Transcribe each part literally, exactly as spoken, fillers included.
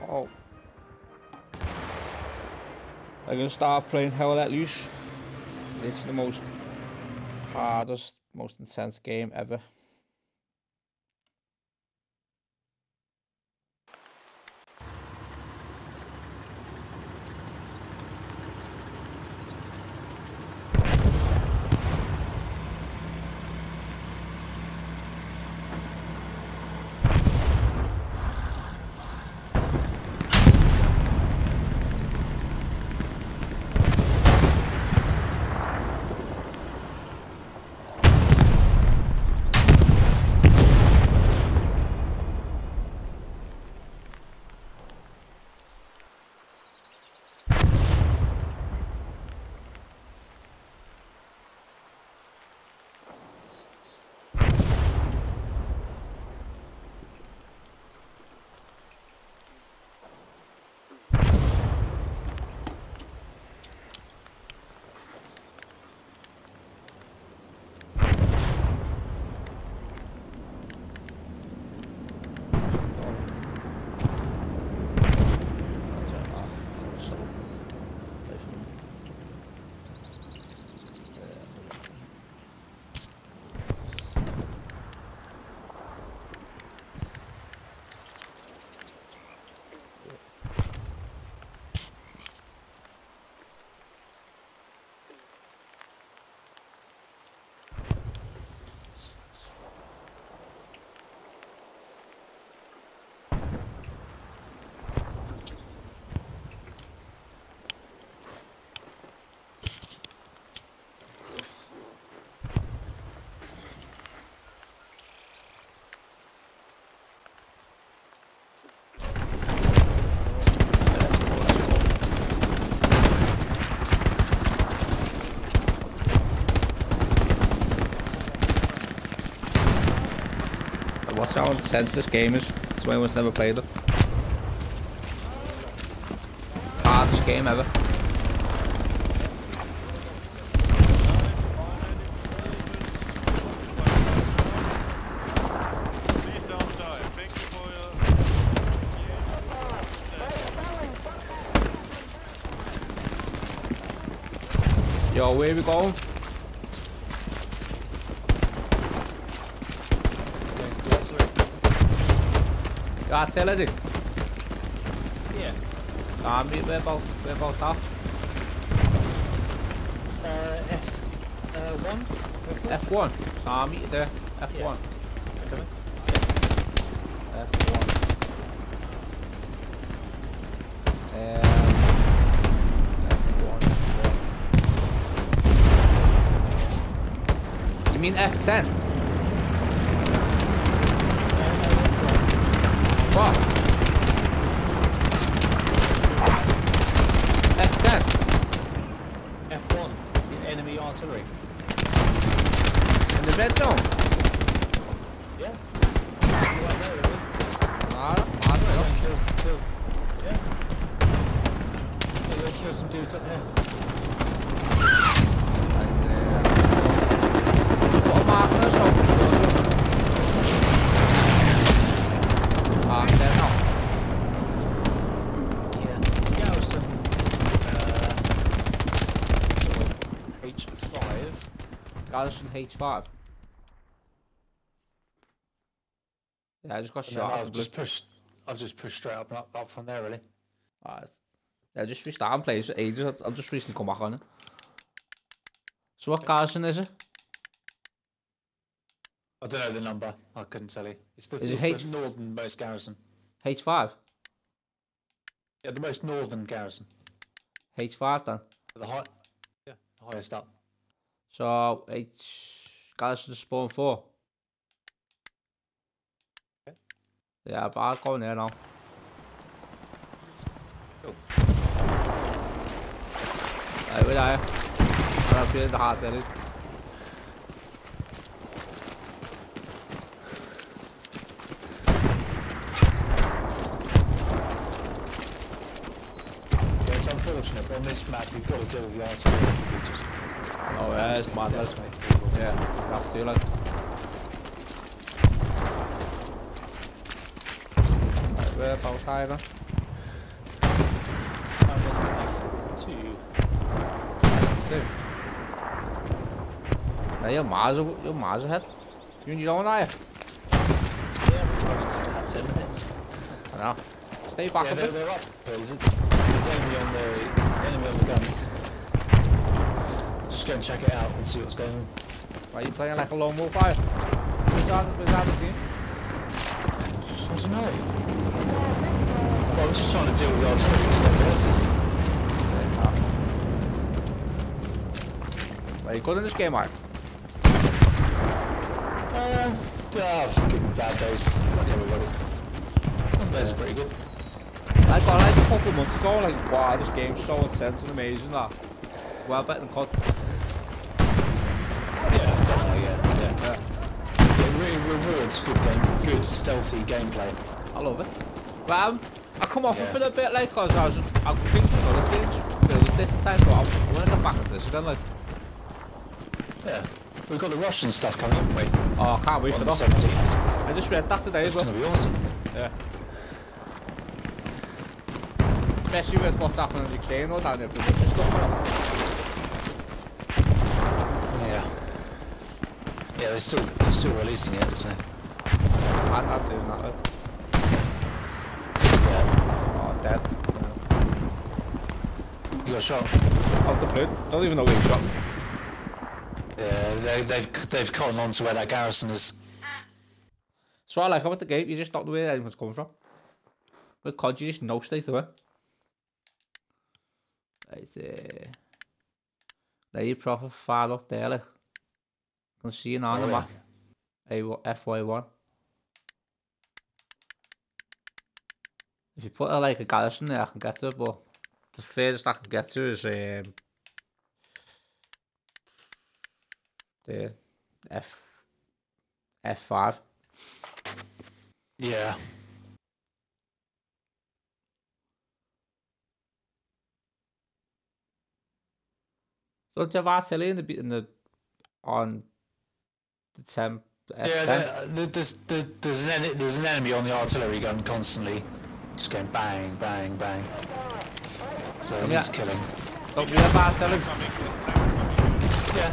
Oh. I'm gonna start playing Hell Let Loose. It's the most hardest, most intense game ever. Watch how intense this game is. It's when anyone's never played it. Hardest game ever. Yo, where we going? Got tell it. Yeah. Um, where about where about that? Uh, F uh, one. F one. So I'm meet there. F one. Yeah. Okay. F one. Um, F one. You mean F ten? What? F ten. F one. Enemy artillery. In the red zone? Yeah. You right there, really? Nah, I don't know. Kill some, kill some. Yeah. Yeah, you kill some dudes up here. And, uh, what markers are we? Ah, I'm dead now. Yeah. Garrison. Uh, sort of H five. Garrison H five. Yeah, I just got And shot. I'll just push. I'll just push straight up, up, up from there, really. Alright. Yeah, just restart plays for ages. I've just recently come back on it. So what garrison is it? I don't know the number. I couldn't tell you. It's the, Is it it's H- the northernmost garrison. H five? Yeah, the most northern garrison. H five then. The high, yeah, the highest up. So H garrison spawn four. Okay. Yeah, but I'll go in there now. Cool. Right, where are you? I'm up here in the hard edit. It's unfortunate, but on this map you've got to deal with the artillery because they just Oh yeah, it's mad. decimate people. Yeah, you have to like. Right, where about Tiger? two. Two. Now you're miles, a- you're miles ahead. You and your own, are you? Yeah, we've probably just about ten minutes. I know. Stay back Yeah, a they're, bit. they're up. There's, there's enemy on the enemy on the guns. Just go and check it out and see what's going on. Why are you playing like a lone wolf fire? Where's that, where's that the team? I don't know. Well, I'm just trying to deal with the artillery stuff versus. Are you good in this game, Mark? Uh, yeah, I've given bad days, like everybody. Some days are pretty good. I got like a couple of months ago, like, wow, this game's so intense and amazing that. Well, better than C O D. Yeah, definitely, yeah, yeah. yeah. It really rewards good game, good stealthy gameplay. I love it. But um, I come off Yeah. it for a bit, like, cause I was, I was thinking of other things, really different times, but I want to get back into this again, like. Yeah, we've got the Russian stuff coming, haven't we? Oh, I can't wait On for the that. seventeenth. I just read that today It's as going well. to be awesome. Yeah. Especially with what's happening in Ukraine, though, down there, the Russian stuff coming up. Yeah. Yeah, they're still they're still releasing it, so. I'm not doing that, like. Yeah. Oh, dead. You got shot. Out the blue. Don't even know where he shot me. Yeah, they, they've they've cottoned on to where that garrison is. That's what I like about the game, you just don't know where anyone's coming from. With C O D, you just know straight away. Right there. There you proper far up there, like. I can see you now on Oh, the yeah. map. A F Y one. If you put a, like a garrison there, I can get to it, but the furthest I can get to is um, the F F five. Yeah. Don't you have artillery in the in the on the ten? Yeah, there, there- there's there, there's an en- there's an enemy on the artillery gun constantly, just going bang bang bang. So Yeah. he's killing. Don't we have artillery? Yeah.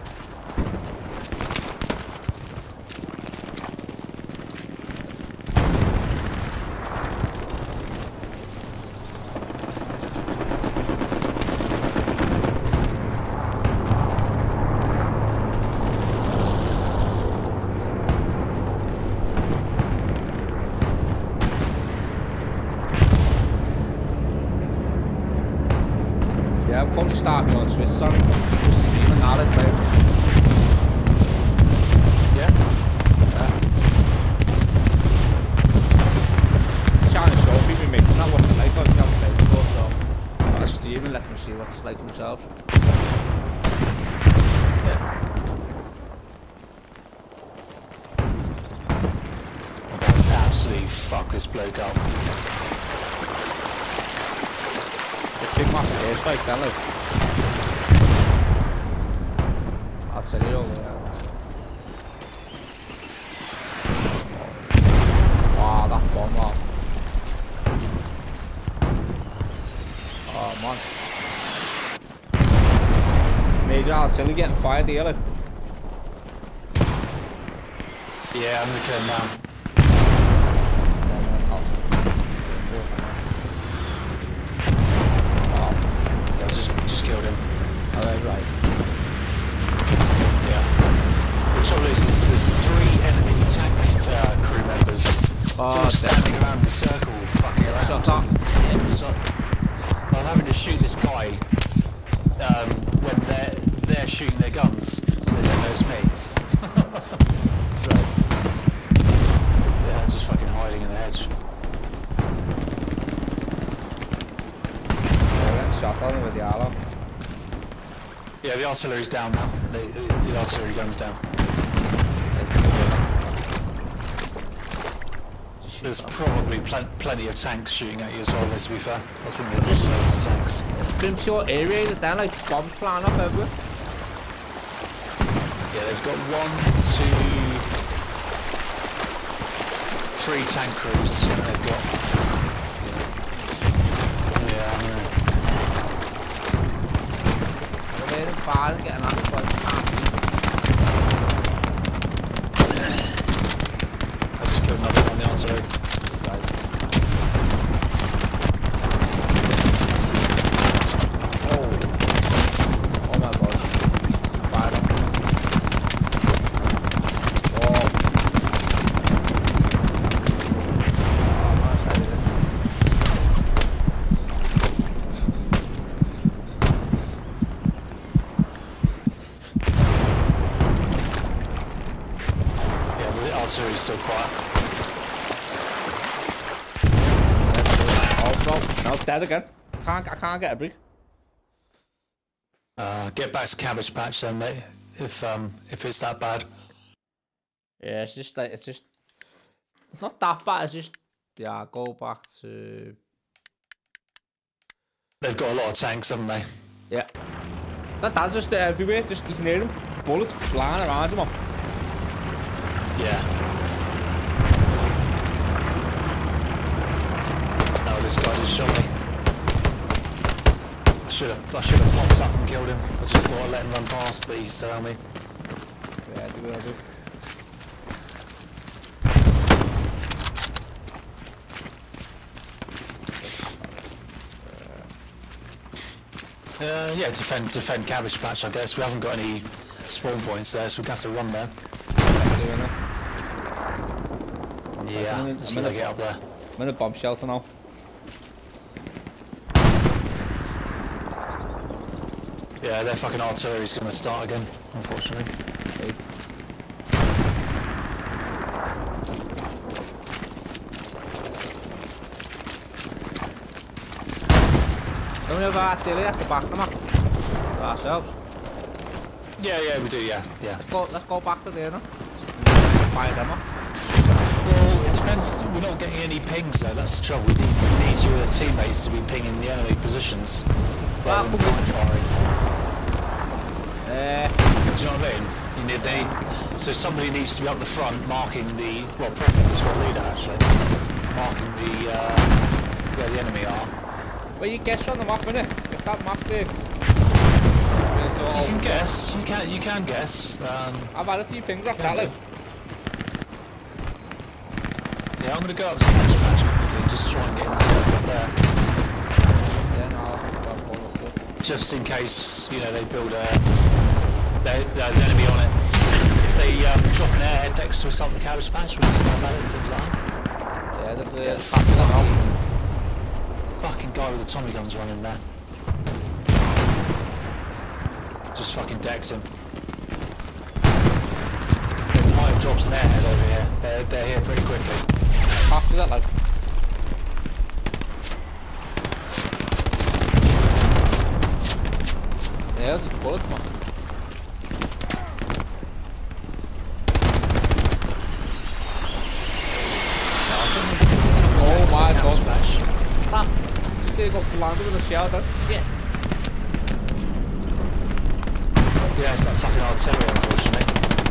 Yeah, I'm currently starting on Switch, sorry. Just streaming now, like, playing. Yeah. Trying to show people making that what they like, but they haven't played before, so I'm gonna stream and let them see what it's like themselves. That's absolutely fuck this bloke up. The big massive airstrike, then, like. I'll tell you over there. Wow, that bomb, wow. Oh, man. Major artillery getting fired here, like. Yeah, I'm gonna kill him now. Yeah, just just killed him. Alright, right. Yeah. The trouble is, is there's three enemy tank uh, crew members Oh, all standing around the circle, fucking around. Shut up. Yeah, so I'm having to shoot this guy um, when they're they're shooting their guns, so they don't know it's me. So yeah, it's just fucking hiding in the hedge. Shot on him with the arrow. Yeah, the artillery's down now. The, the, the artillery gun's down. There's probably plen plenty of tanks shooting at you as well, let's be fair. I think there's loads of tanks. Been pure area then, like bombs flying up everywhere. Yeah, they've got one, two, three tank crews. They've got. Yeah, I know. fire and getting out of it. I just killed another one on the artillery. Oh. Oh my gosh. Fire up. Oh. Oh man, I did it. Artillery's still quiet. Oh no, no, it's dead again. I can't, I can't get a break. Uh, get back to Cabbage Patch then, mate. If um, if it's that bad. Yeah, it's just like it's just it's not that bad. It's just yeah, go back to. They've got a lot of tanks, haven't they? Yeah. That that's just everywhere. Just you can hear them bullets flying around them. Yeah. No, this guy just shot me. I should have, I should have popped up and killed him. I just thought I'd let him run past, but he's around me. Yeah, do what I do. Uh, yeah, defend, defend Cabbage Patch, I guess. We haven't got any spawn points there, so we're going to have to run there. Yeah, I'm in, just I'm let in get up there. I'm in a bomb shelter now. Yeah, their fucking artillery's going to start again, unfortunately. Right. Don't we have artillery at the back of the map? For ourselves. Yeah, yeah, we do, yeah, yeah. Let's go, let's go back to there now. Fire them up. Well, it depends. We're not getting any pings though. That's the trouble. We need, we need you and the teammates to be pinging the enemy positions rather than blind firing. Uh, Do you know what I mean? You need they. So somebody needs to be up the front, marking the well, preferably the squad leader actually, marking the uh, where the enemy are. well, you guess on the map, innit? If that map there. You can guess. You can. You can guess. Um, I've had a few pings off that, like. yeah, I'm gonna go up to Cabbage Patch quickly, just try and get inside up there. Yeah, no, I'll go up there. Just in case, you know, they build a there, there's enemy on it. If they um, drop an airhead next to us up the Cabbage Patch, we can know about it and things like that. Yeah, they're Yeah, the fucking, fucking fucking, fucking guy with the Tommy guns running there. Just fucking decks him. Mine drops an airhead over here. They're, they're here pretty quickly. After that, like. Yeah, the bullet, man. Oh my god. That. They got landed with a shell, then. Shit. Yeah, it's that fucking artillery, unfortunately.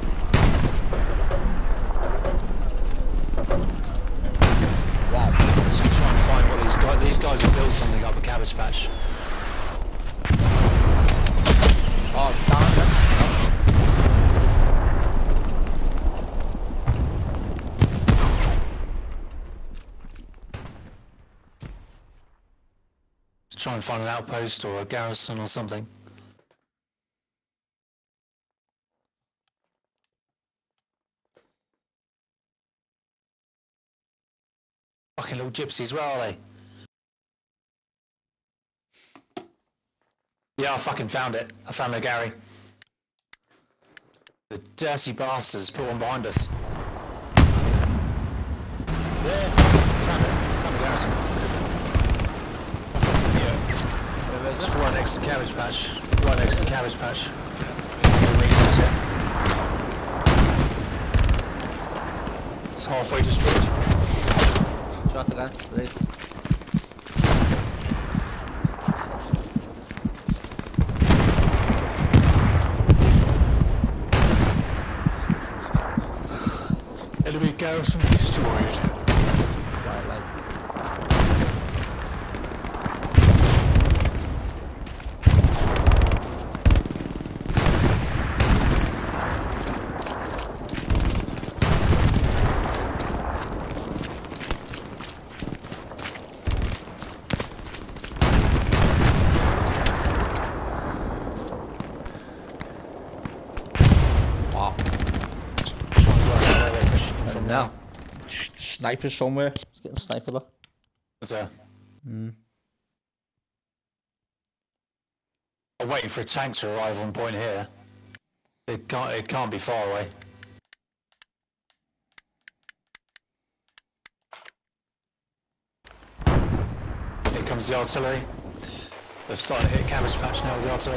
Wow. So you try and find what these guys... These guys have built something up a Cabbage Patch. Oh, damn it. Try and find an outpost or a garrison or something. Fucking little gypsies, where are they? Yeah, I fucking found it. I found the Gary. The dirty bastards put one behind us. Yeah, found it. Found the garrison. Yeah. It's right next to Cabbage Patch. Right next to Cabbage Patch. It's halfway destroyed. Shot again, please. Enemy garrison destroyed. Right, like. snipers somewhere. It's getting sniped up. Is there? Hmm. I'm waiting for a tank to arrive on point here. It can't. It can't be far away. Here comes the artillery. They're starting to hit cabbage patch now with the artillery.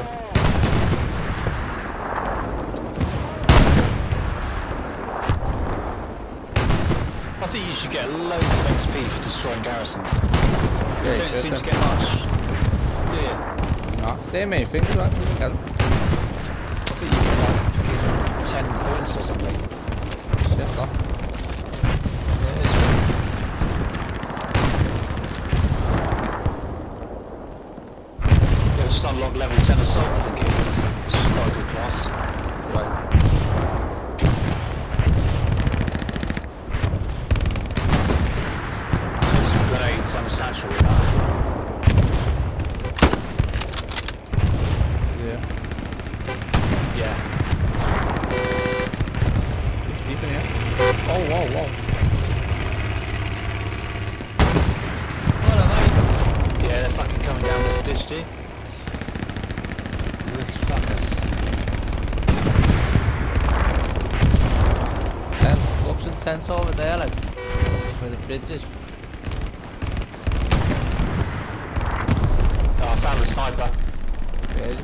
I think you should get loads of X P for destroying garrisons. Yeah, You don't seem to get much, do you? No, they're main things, right? We can get them. I think you get like ten points or something. Shit, no. Yeah, it is. Yeah, just unlock level ten assault, I think it is. It's just quite a good class. Right. Some grenades and a satchel with that. Yeah. Yeah. Deep in here. Oh, whoa, whoa. Hello, mate. Yeah, they're fucking coming down this ditch, dude. These fuckers. Ten, looks intense over there, like, where the bridge is. Oh, I found a sniper. Yeah.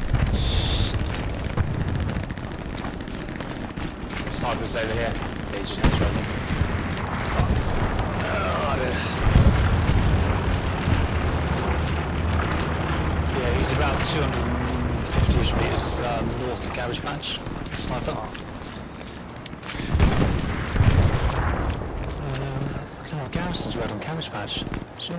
The sniper's over here. Yeah, he's just next to me. Oh, dear. Yeah, he's about two hundred fifty-ish metres um, north of Cabbage Patch. Sniper. Uh, fucking hell, Garrison's red on Cabbage Patch. Sure.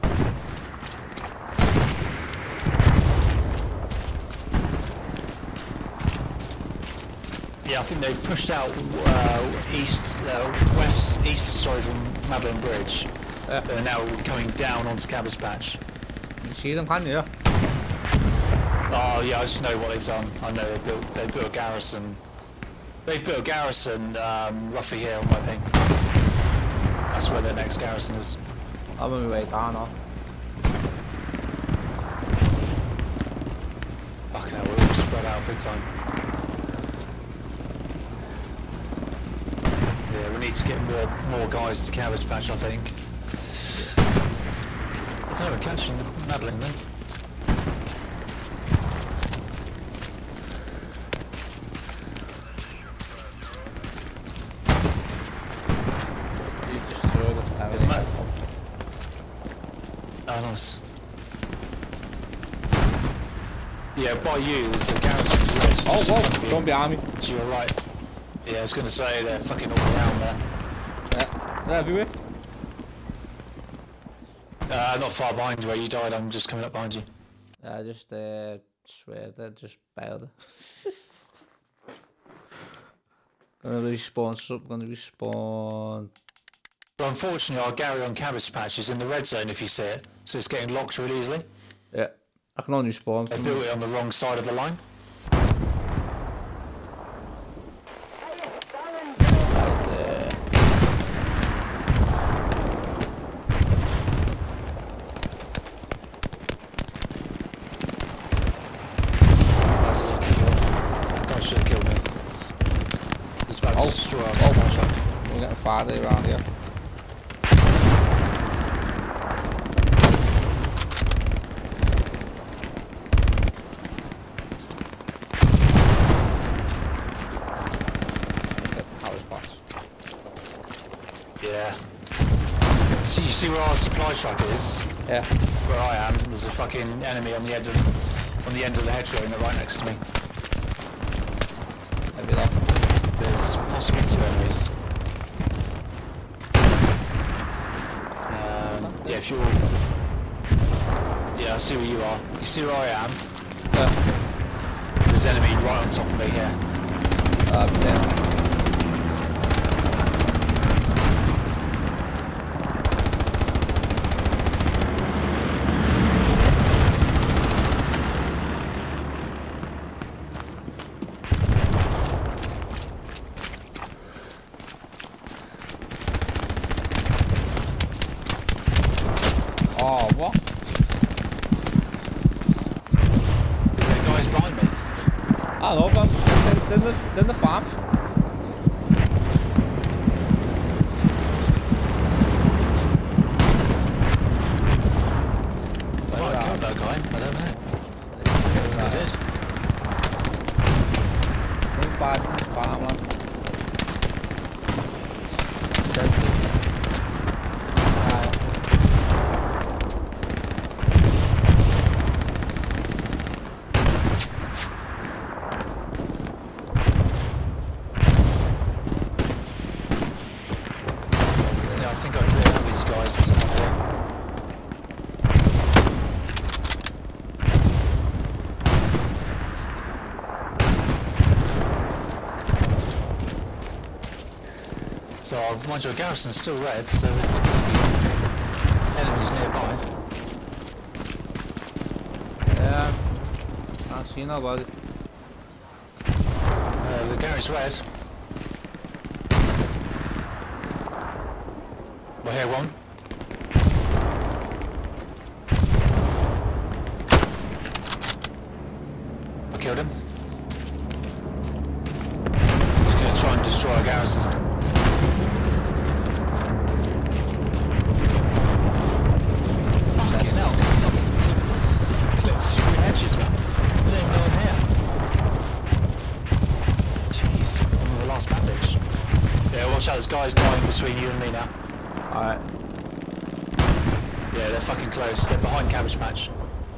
Yeah, I think they've pushed out uh, east, uh, west, east, sorry, from Madeline Bridge. Yeah. They're now coming down onto Cabbage Patch. You see them, can you? Oh yeah, I just know what they've done. I know they built, they built a garrison. They built a garrison um, roughly here on my thing. That's where their next garrison is. I'm on my way down now. Fucking hell, we're all spread out big time. Yeah, we need to get more more guys to Cabbage Patch, I think. There's no catching Madeline then. You just throw the damage. Ma- Oh, nice. Yeah, by you, there's the garrison's red. Oh, just in front whoa, of don't you. be army. To your right. Yeah, I was going to say, they're fucking all around there. Yeah, they're everywhere. Uh, not far behind where you died, I'm just coming up behind you. I just uh, swear they just bailed. Gonna respawn, so gonna respawn. But unfortunately, our Gary on Cabbage Patch is in the red zone if you see it, so it's getting locked really easily. Yeah, I can only spawn. They From built it on the wrong side of the line. right there. That's a lucky kill. Guy should have killed me. He's about Oh, to destroy our oh. supply truck. We're getting farther around here. Get the cow spots. Yeah. So you see where our supply truck is? Yeah. Where I am, there's a fucking enemy on the end of on the end of the hedgerow and they're right next to me. Maybe there. There's possibly two enemies. Um, yeah, if you're... Yeah, I see where you are. You see where I am? Yeah. There's an enemy right on top of me here. Uh, there. I don't know, but then, then, the, then the farm. I might have killed that guy, I don't know. I did. Don't buy from this farmland. Yeah, I think I cleared out these guys up here. So, uh, mind you, the garrison's still red, so there must be enemies nearby. Yeah, can't see nobody. Uh, the garage red. Well, here one. I killed him. He's going to try and destroy a garrison. Fucking hell. Clip through hedges, man. There ain't no one here. Jeez, I'm on the last bandage. Yeah, watch out, there's guys dying between you and me now. Alright. Yeah, they're fucking close. They're behind Cabbage Patch.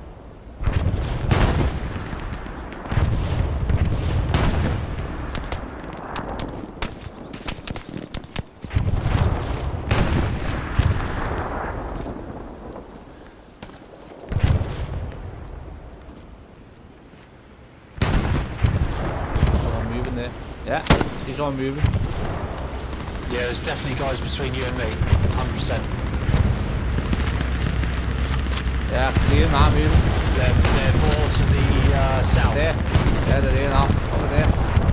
Someone moving there. Yeah, he's on moving. Yeah, there's definitely guys between you and me. one hundred percent. Yeah, clear now, moving. They're, they're more to the uh, south. There. Yeah, they're there now. Over there.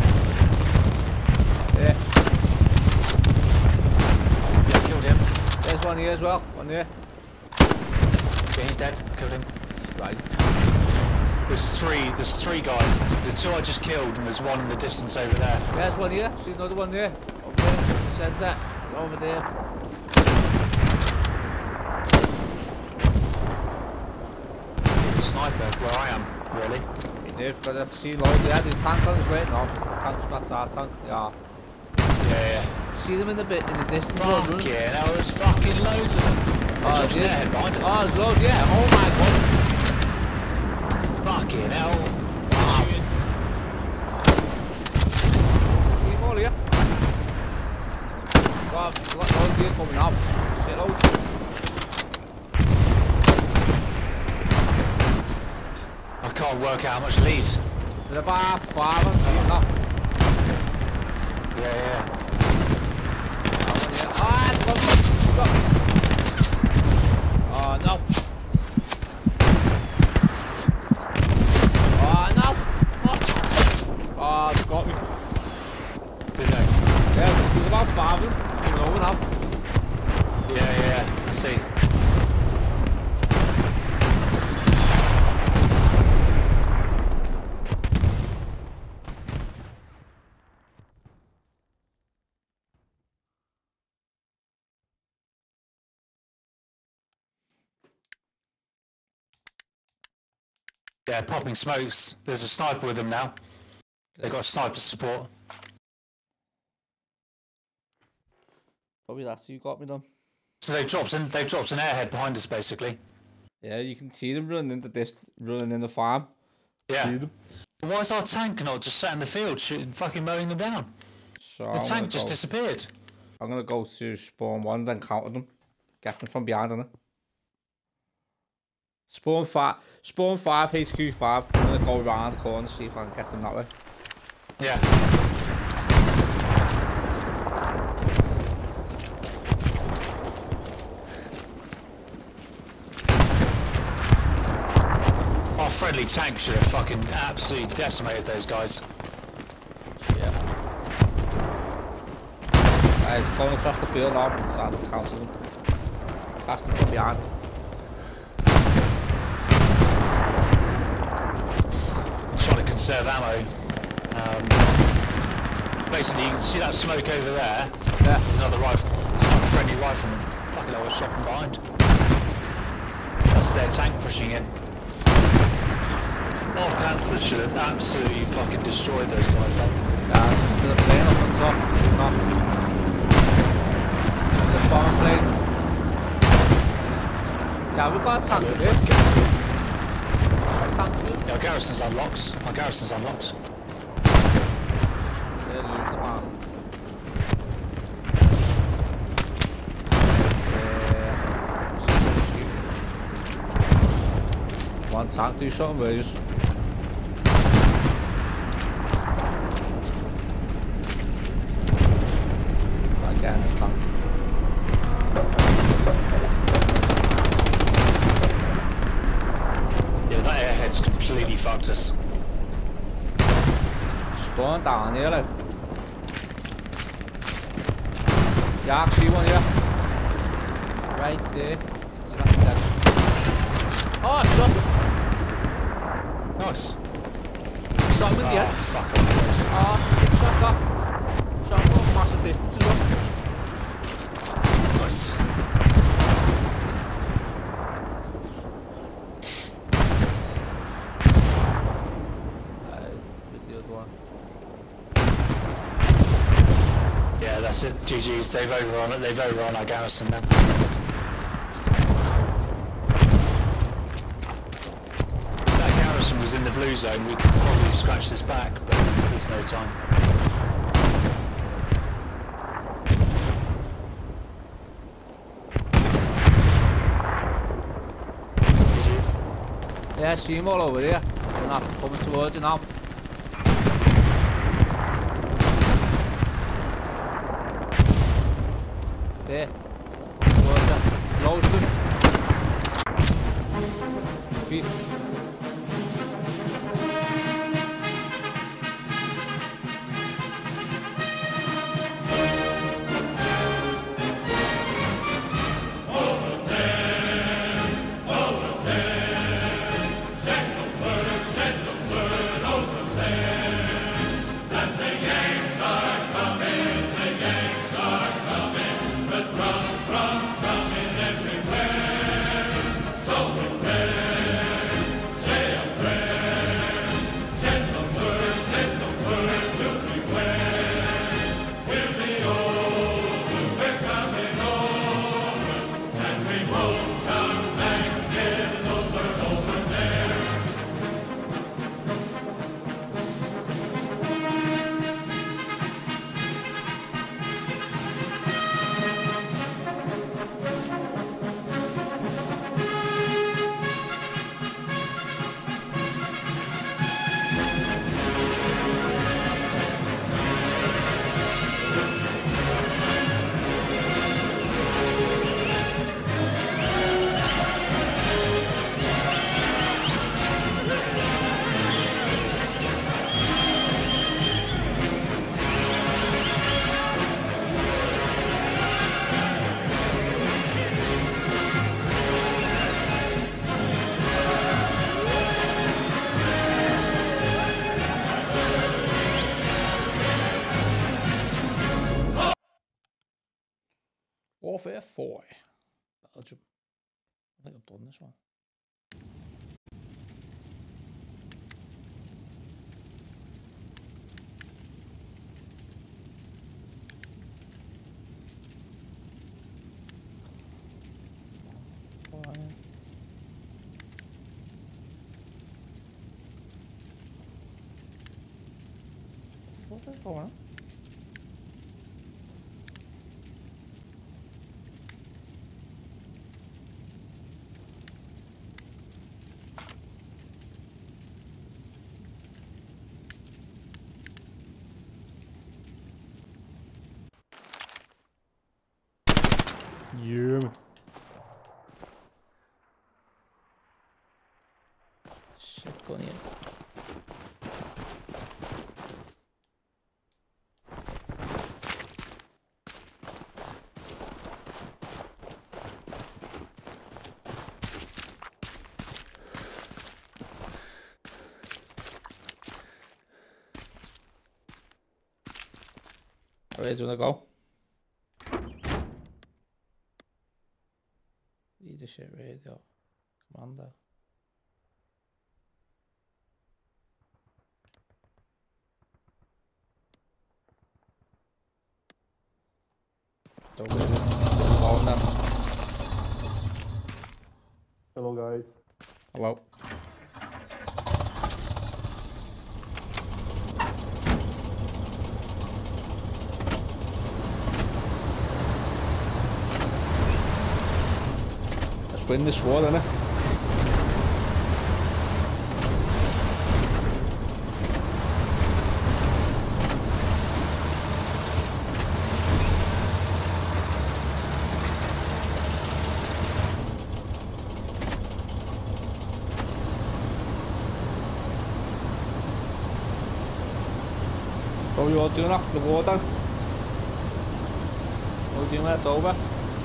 There. Yeah, I killed him. There's one here as well. One there. Yeah, he's dead. Killed him. Right. There's three. There's three guys. The two I just killed, and there's one in the distance over there. There's one here. See another one there. Up there. Said that. Over there. There's a sniper where I am. Really? They've got a see loads. Yeah, the tank on his way. No, tank's not our tank. Yeah. Yeah, yeah. See them in the bit in the distance. Fuck yeah! Now there's fucking loads of them. Oh, They're just yeah. there behind us. Oh, there's loads. Yeah. Oh my god. Fucking hell! They're shooting. See them all here. Wow, loads here coming up. Shit loads. I can't work out how much lead. There's about five and see them. Yeah, yeah. Ah, come on. Oh no. Oh no. Oh, oh they got me. Did they? Yeah, there's about five of them. Coming over now. Yeah, yeah. I see. Yeah, popping smokes. There's a sniper with them now. They've got sniper support. Probably that's who got me done. So they dropped in. They dropped an airhead behind us, basically. Yeah, you can see them running into this, running in the farm. Yeah. See them. Why is our tank not just sat in the field, shooting, fucking mowing them down? So The I'm tank gonna just go, disappeared. I'm gonna go to spawn one, then counter them, get them from behind on it. Spawn five, spawn five, H Q five. I'm gonna go around the corner, see if I can get them that way. Yeah. Our friendly tank should have fucking absolutely decimated those guys. Yeah. Alright, going across the field now, I'm trying to counter them. Pass them from behind. Trying to conserve ammo. Um, basically, you can see that smoke over there. Yeah. There's another rifle. It's like a friendly rifleman. Fucking hell, I was shot from behind. That's their tank pushing in. Oh, Panther should have absolutely fucking destroyed those guys then. Yeah, to the plane up on top. No. To the bomber plane. Yeah, we've got a tank Good, here. good, good. Tank here. Yeah, our garrison's unlocked. Our garrison's unlocked. They'll lose the man. Yeah. One tank, do something, boys. Again, this tank. Yeah, that airhead's completely fucked us. Spawn down here, like. Yeah, I see one here. Right there. Oh, shot! Nice. Shot him in the Oh, head. fuck off. Oh, shot that. Shot him from massive distance as well. Nice. Yeah, that's it. G G's. They've overrun it. They've overrun our garrison now. If that garrison was in the blue zone, we could probably scratch this back, but there's no time. G G's. Yeah, I see him all over here. They're not coming towards you now. There. Towards them. Close to them. Feet. Warfare four. Belgium. I think I've done this one. Warfare four. Yeah. Shit, going in. Where do you want to go? Leadership radio. Commander. So where do we go now? Hello guys. Hello. Let's win this war, innit? So you're doing after the war then? What are you doing when it's over?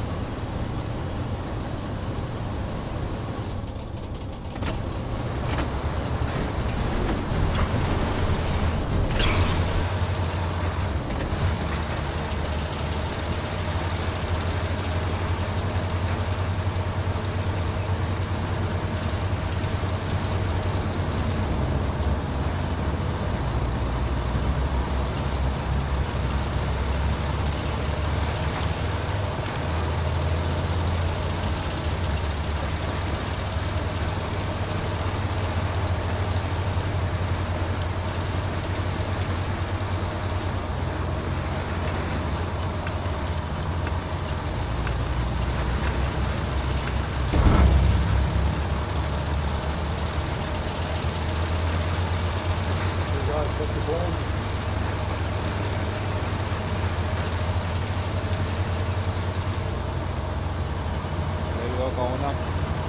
What's the plan? There you go, going now.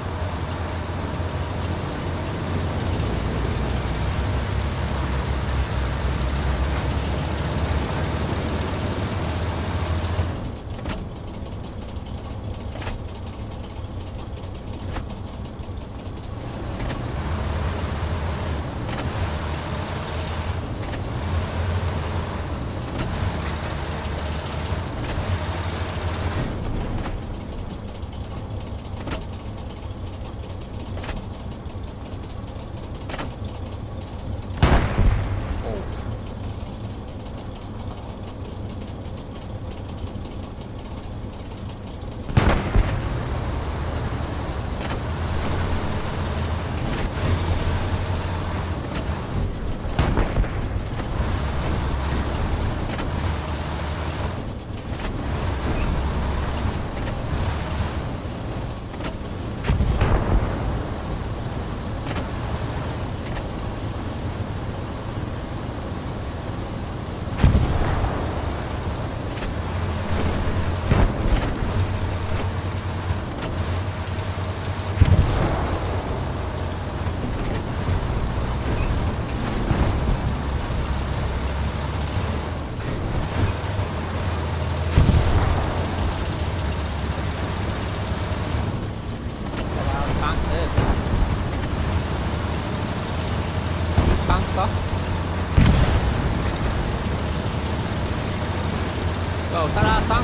Go, ta-da, tank!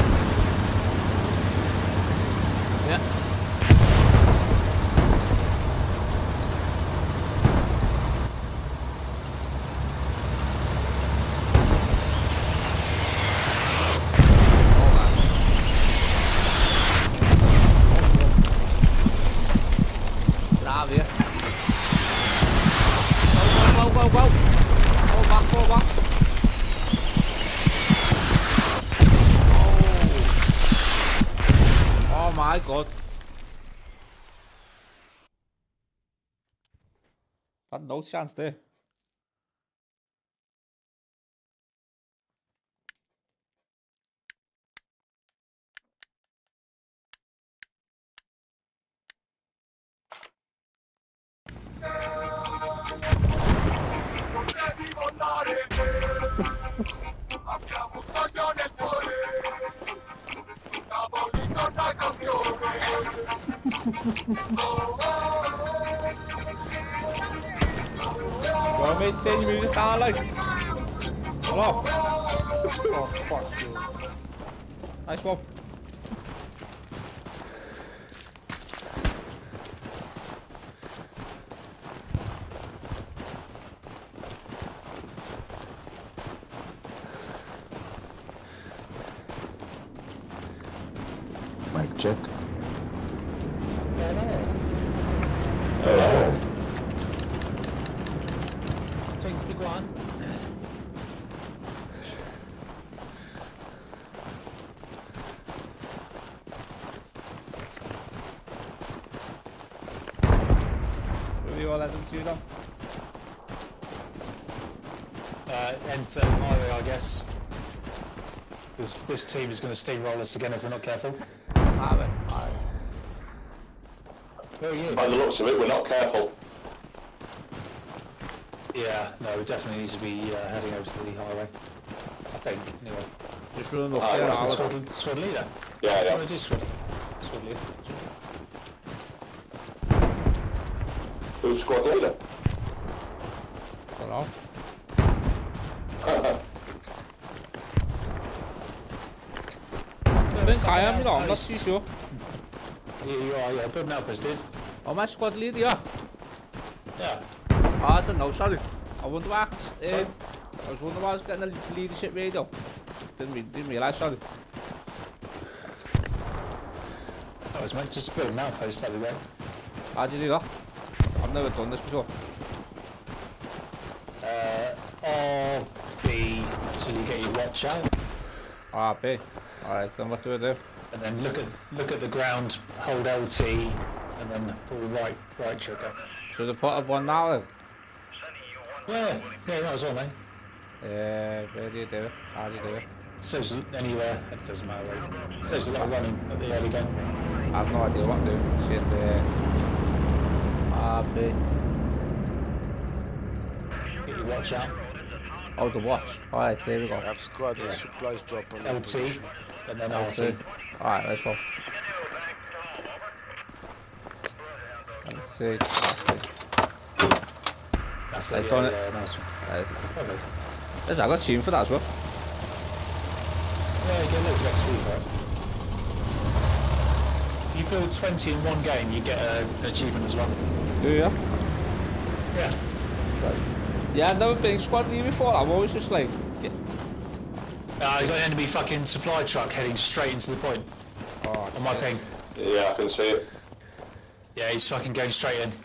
Yeah. Brawie. Go, go, go, go, go! Go back, go back! Oh my god. Had no chance there. Go mate, send me the car like. Hello. Oh, fuck you. Nice one. Mic check. Hello. So you speak one. Where are you all heading to then? Uh, N thirty highway, I guess. This this team is going to steamroll us again if we're not careful. Ah, right. Aye. Where are you? By the looks of it, we're not careful. Yeah, no, we definitely need to be uh, heading over to the highway. I think, anyway. Just running up Ah, there. what's Alan. this Squad, squad leader. Yeah, What do yeah. I do, squad? Squad leader. Who's squad leader? Don't know. I think I am, you know, I'm not too sure. Yeah, you are, yeah. Building up us, dude. Oh, my squad leader, yeah. Yeah. Oh, I don't know, sorry. I wonder why I, Sorry? uh, I was wondering why I was getting a leadership radio. Didn't, re didn't realise, sorry. That was mate, just build an outpost, that'd be great. How'd you do that? I've never done this before. Uh, R, B, till you get your watch out. Ah, B. Alright, then what do I do? And then look at look at the ground, hold L T, and then pull the right right trigger. Should I put up one now then? Yeah, yeah, that was all, mate. Yeah, where do you do it? How do you do it? Saves anywhere, it doesn't matter really. Saves a lot of running at the early game. I have no idea what to do. Shit, uh... Ah, B. Get your watch out, Oh, the watch. Alright, here we go. I've squad and supplies drop on L your T, position. and then L R T. T. Alright, let's go. Let's see. Let's see. That's Like it, on yeah, it. yeah, nice one. Right. Perfect. There's, I got team for that as well. Yeah, you get loads of X P for it. If you build twenty in one game, you get a, an achievement as well. Do you? Yeah. Right. Yeah, I've never been squad leader before. I'm always just like... Yeah. Uh, you got an enemy fucking supply truck heading straight into the point Oh, on my shit. ping. Yeah, I can see it. Yeah, he's fucking going straight in.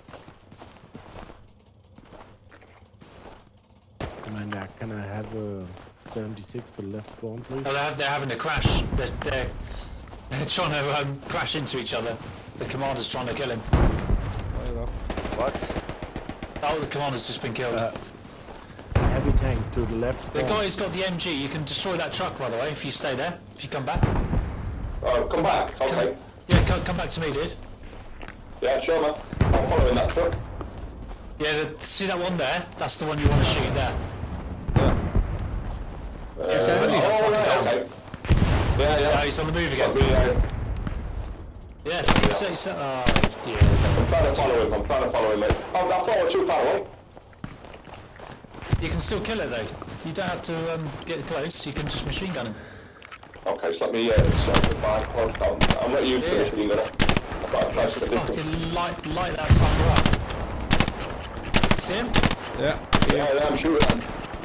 Commander, can I have a seventy-six to left spawn, please? Oh, they're, they're having a crash. They're, they're, they're trying to um, crash into each other. The commander's trying to kill him. There you go. What? Oh, the commander's just been killed. Uh, heavy tank to the left the spawn. guy's got the M G. You can destroy that truck, by the way, if you stay there. If you come back. Oh, come back. Okay. Yeah, come, come back to me, dude. Yeah, sure, man. I'm following that truck. Yeah, the, see that one there? That's the one you want to shoot there. Yeah. Uh, okay. oh, right, okay. Yeah, Yeah, yeah. he's on the move again. Got me, uh, Yeah, so, so, oh, yeah. I'm trying to follow him. I'm trying to follow him, mate. Oh, I thought I was too far away. You can still kill it though. You don't have to um, get close. You can just machine gun him. Okay, so let me uh, set the back. Hold on. I'll let you Yeah. finish being gonna. I've got to try something different. Fucking light, light that fucker up. See him? Yeah. Yeah, yeah, I'm shooting him.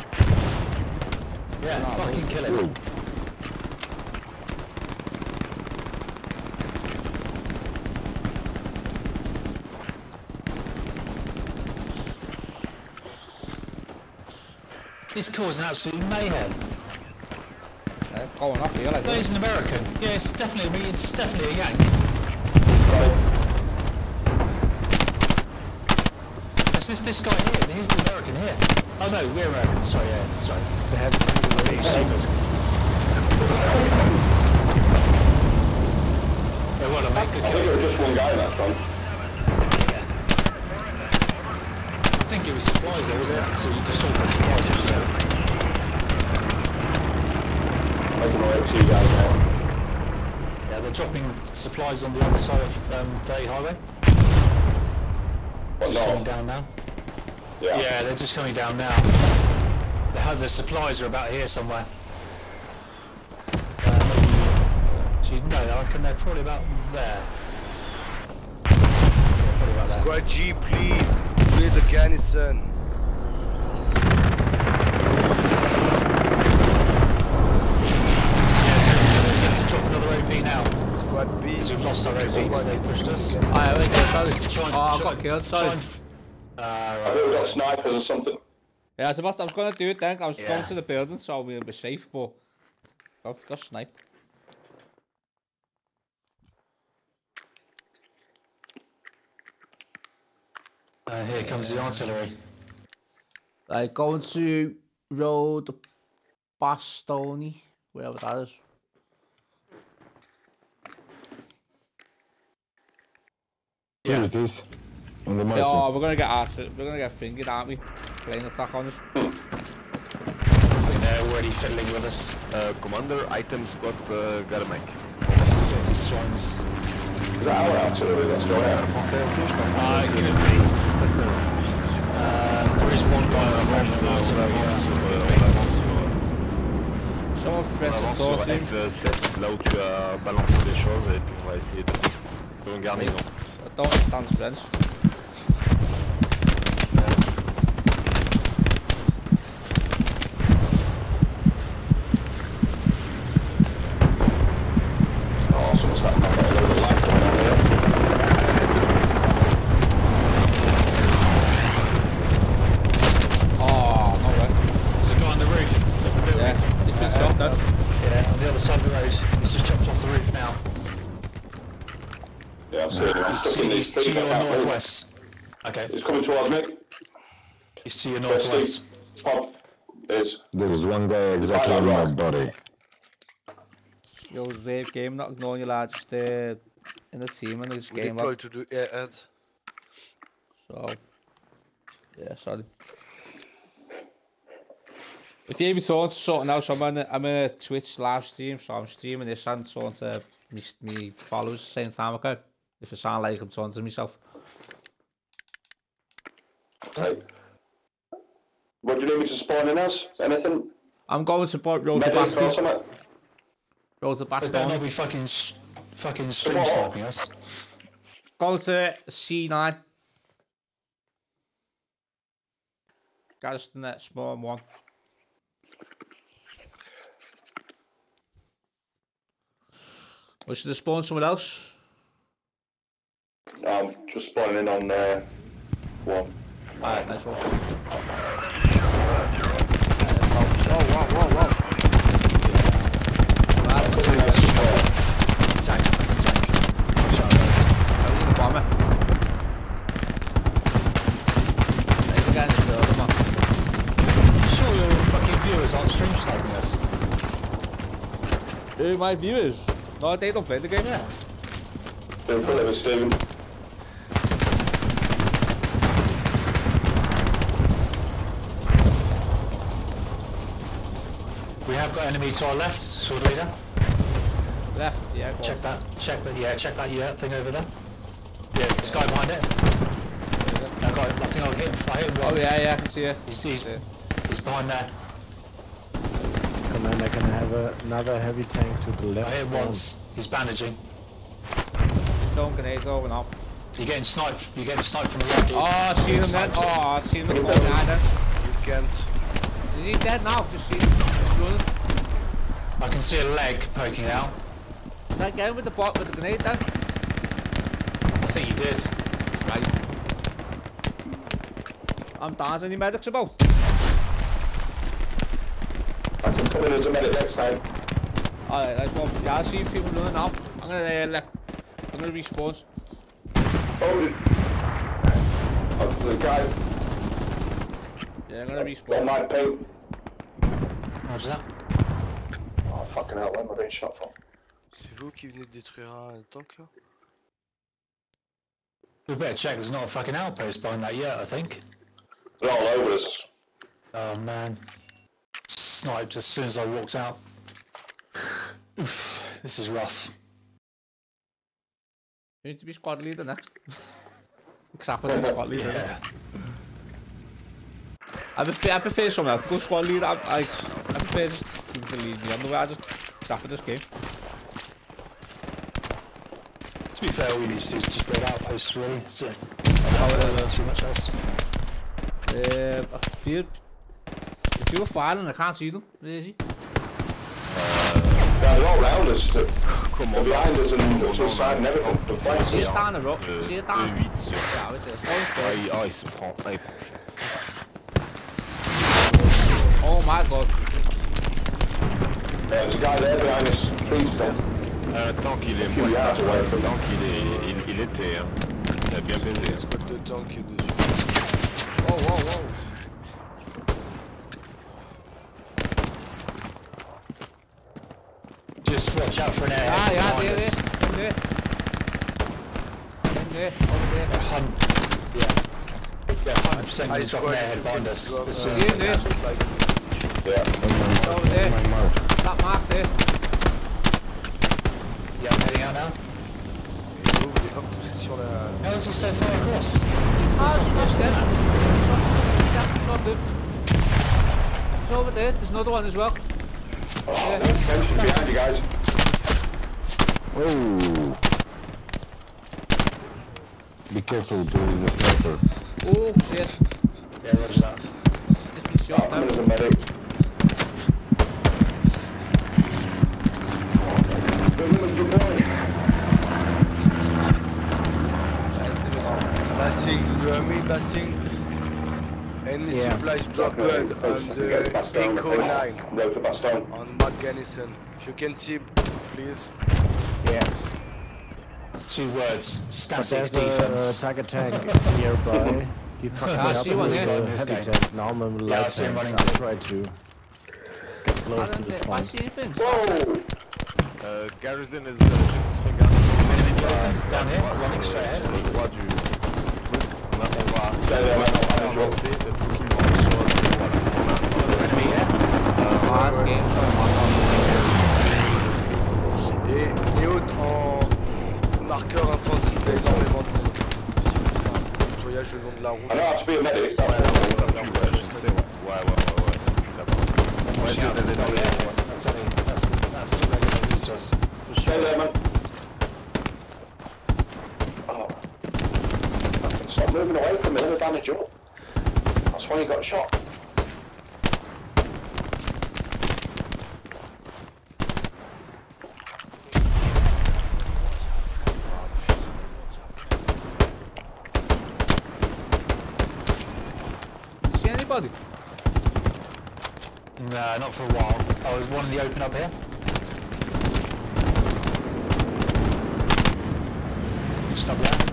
Yeah, fucking kill him. This causing absolute mayhem. Yeah, it's going up here like No, this. he's an American. Yeah, it's definitely, it's definitely a Yank. Right. It's this this guy here. Here's the American here. Oh no, we're American. Sorry, yeah, sorry. The heavy tank to the He's left so spawn. good. Yeah, well, I make good I think kill. it was just one guy in that front. I think it was supplies though, wasn't it? So you just saw the supplies. wasn't it? Making my way up to you guys now. Yeah, they're dropping supplies on the other side of um, thirty highway. What, Just coming north? down now. Yeah. Yeah, they're just coming down now. They have the supplies are about here somewhere. actually, no, I reckon they're probably about there. Probably about there. Squad G, please. Clear the garrison. Yeah, so we have to drop another O P now. Squad B. Because we've lost our O P because they pushed us. I went there, sorry. Try and- Oh, I try- got killed, try sorry. and- Uh, I right. think we got snipers or something. Yeah, I was, about, I was going to do it then. I was Yeah. going to the building so we'll be safe, but I got sniped. Uh, here comes the artillery. Like going to Road Bastoni, wherever that is. Here it is. On the Yeah, marker. oh, we're gonna get ass. We're gonna get fingered, aren't we? Playing attack on us. I think they're already fiddling with us. Uh, Commander, item squad uh, Garmek. Filthy swines. Is that our artillery that's going out? Français, ok, je parle Uh, it français. could be. Uh, there is one guy on On the avance, on artillery. avance yeah. sur, euh, on avance sur, Some of on French avance sur talking. F sept, là où tu as balancé des choses, et puis on va essayer de faire une garnison. I don't understand French. Oh, someone's got a little bit of light going on here. Oh, no way. There's a guy on the roof of the building. Yeah, he's been shot then. Yeah, on the other side of the road. He's just jumped off the roof now. Yeah, I've seen him. I'm He's stuck to, in he's these to trees. I your can't move. northwest. Okay, He's coming towards me. he's to your First northwest. Pop is. There is one guy exactly on my body. Yo, Dave, game not ignoring you, lad. Just uh, in the team and this We game. deploy Lad. to the air head. So, yeah, sorry. If you be talking to something else, I'm on a, I'm in a Twitch live stream, so I'm streaming this and talking to me, me followers same time ago. If it sound like I'm talking to myself. Okay. What do you need me to spawn in as? Anything? I'm going to put Road to Medic or Bastoni. something? Road to But they'll not Bastoni. be fucking, s- fucking stream sniping us. Go to C nine. Guys, in that small one. We should have spawned someone else. I'm just spawning in on uh, one. Alright, nice one. Whoa, whoa, whoa, whoa. That's a nice spot. That's a tank, that's a tank. Shot those. How are you bomber? There's a guy in the building, man. I'm sure your fucking viewers aren't stream sniping us. Who, my viewers? No, they don't play the game. Yeah. In front of us, Stephen. We have got enemy to our left, sword leader. Left, yeah, go on. Check that, check that, yeah, check that yeah, thing over there. Yeah, this guy behind it. I got it, I think I hit him, I hit him once. Oh, yeah, yeah, I can see it. He's, he's, Yeah. he's behind there. Commander, can I have a, another heavy tank to the I left? hit him front? once. He's bandaging. He's throwing grenades over now. You're getting sniped, you're getting sniped from the right. dude. Oh, I see him then. Sniped. Oh, I see him in the corner behind him. You can't. Is he dead now? Just see him. He's running. I can see a leg poking out. Did I get him with the bot with the grenade then? I think you did. Right. I'm down. Any medics about? I can come in as a medic next time. Alright, nice one. Yeah, I see people running now. I'm gonna uh, let, I'm gonna respawn. Oh, the, oh, the guy Yeah, I'm gonna on respawn. my paint. Roger that. Oh, fucking hell, where am I being shot from? C'est vous qui venez de détruire un tank là? We better check there's not a fucking outpost behind that yet, I think. They're all over us. Oh man. Sniped as soon as I walked out. Oof, this is rough. You need to be squad leader next. Except for the squad leader. Yeah. I prefer, I prefer someone else to go squad leader. I, I, I prefer just people to lead me on the way. I just except for this game. To be fair, all we need to do is just build outposts really, so I don't know too much else. Uh, I feel if you're firing, I can't see them. Where is he? They're all around us. They're Come they're on. behind us and to the side and everything. They're fighting See us. it down the road. Euh, See it down. E huit sur. Yeah, with this. Ah, il, ah, il se prend. Ah, il prend. Oh my god. Yeah, there's a guy there behind us. Trees still. Euh, tant qu'il est Few moi, yards away from tant qu'il est, il, il était, hein. Il a bien Il y a baisé. une squad de tank qui est dessus. Oh wow wow. Just watch out for an air. Ah yeah, behind there, us. there. In there. In there. Over there. A hun- yeah. Yeah, one hundred percent High he's got an squad, airhead you behind can us. drop, As uh, soon as Yeah, we yeah. can. Yeah. Over there. My mark. That mark there. Yeah, I'm heading out now. Et l'eau, il est hop poussé sur la. How is he so far across? He's Ah, he's it's not not finished dead. now. It's not dead. It's over there. There's another one as well. Oh, attention behind you guys. Oh! Be careful, there is a sniper. Oh shit. Yeah, roger that. Just been Oh, shot down. there's a medic. Passing, do you hear me? Passing. Enemy Yeah. supplies drop good on the Echo nine Road to Bastogne. on Mark Garrison. If you can see, please. Yeah. Two words. But Static there's a defense. tiger tank nearby. He fucked me Ah, I up see one with here. a This heavy guy. tank. Now I'm a light Yeah, I see him tank. running I'll too. try to get close I to don't the know. I spawn. see anything. Whoa! Euh, Garrison is uh, swing gun. Enemy weapons down here, running straight ahead. Sur le droit du truc. On va, on va Yeah, yeah, yeah, yeah, yeah. avancer euh, tranquillement sur le voilà. On a- Enemy here. Ah, ce game shot. Et Néo en marqueur infanterie, t'as énormément de monde. Si vous faites un nettoyage le long de la route. I know how to be a medic. Ouais, ouais, je sais, ouais. Ouais, ouais, ouais, ouais, c'est plus là-bas. Ouais, Watch out. c'est des Oh, dans yeah. les- That's all. That's that's all they're gonna do to us. For Stay sure. there, man. Oh. Fucking stop moving away from me, they'll damage you. That's why you got shot. See anybody? Nah, not for a while. Oh, there's one in the open up here. Just up there.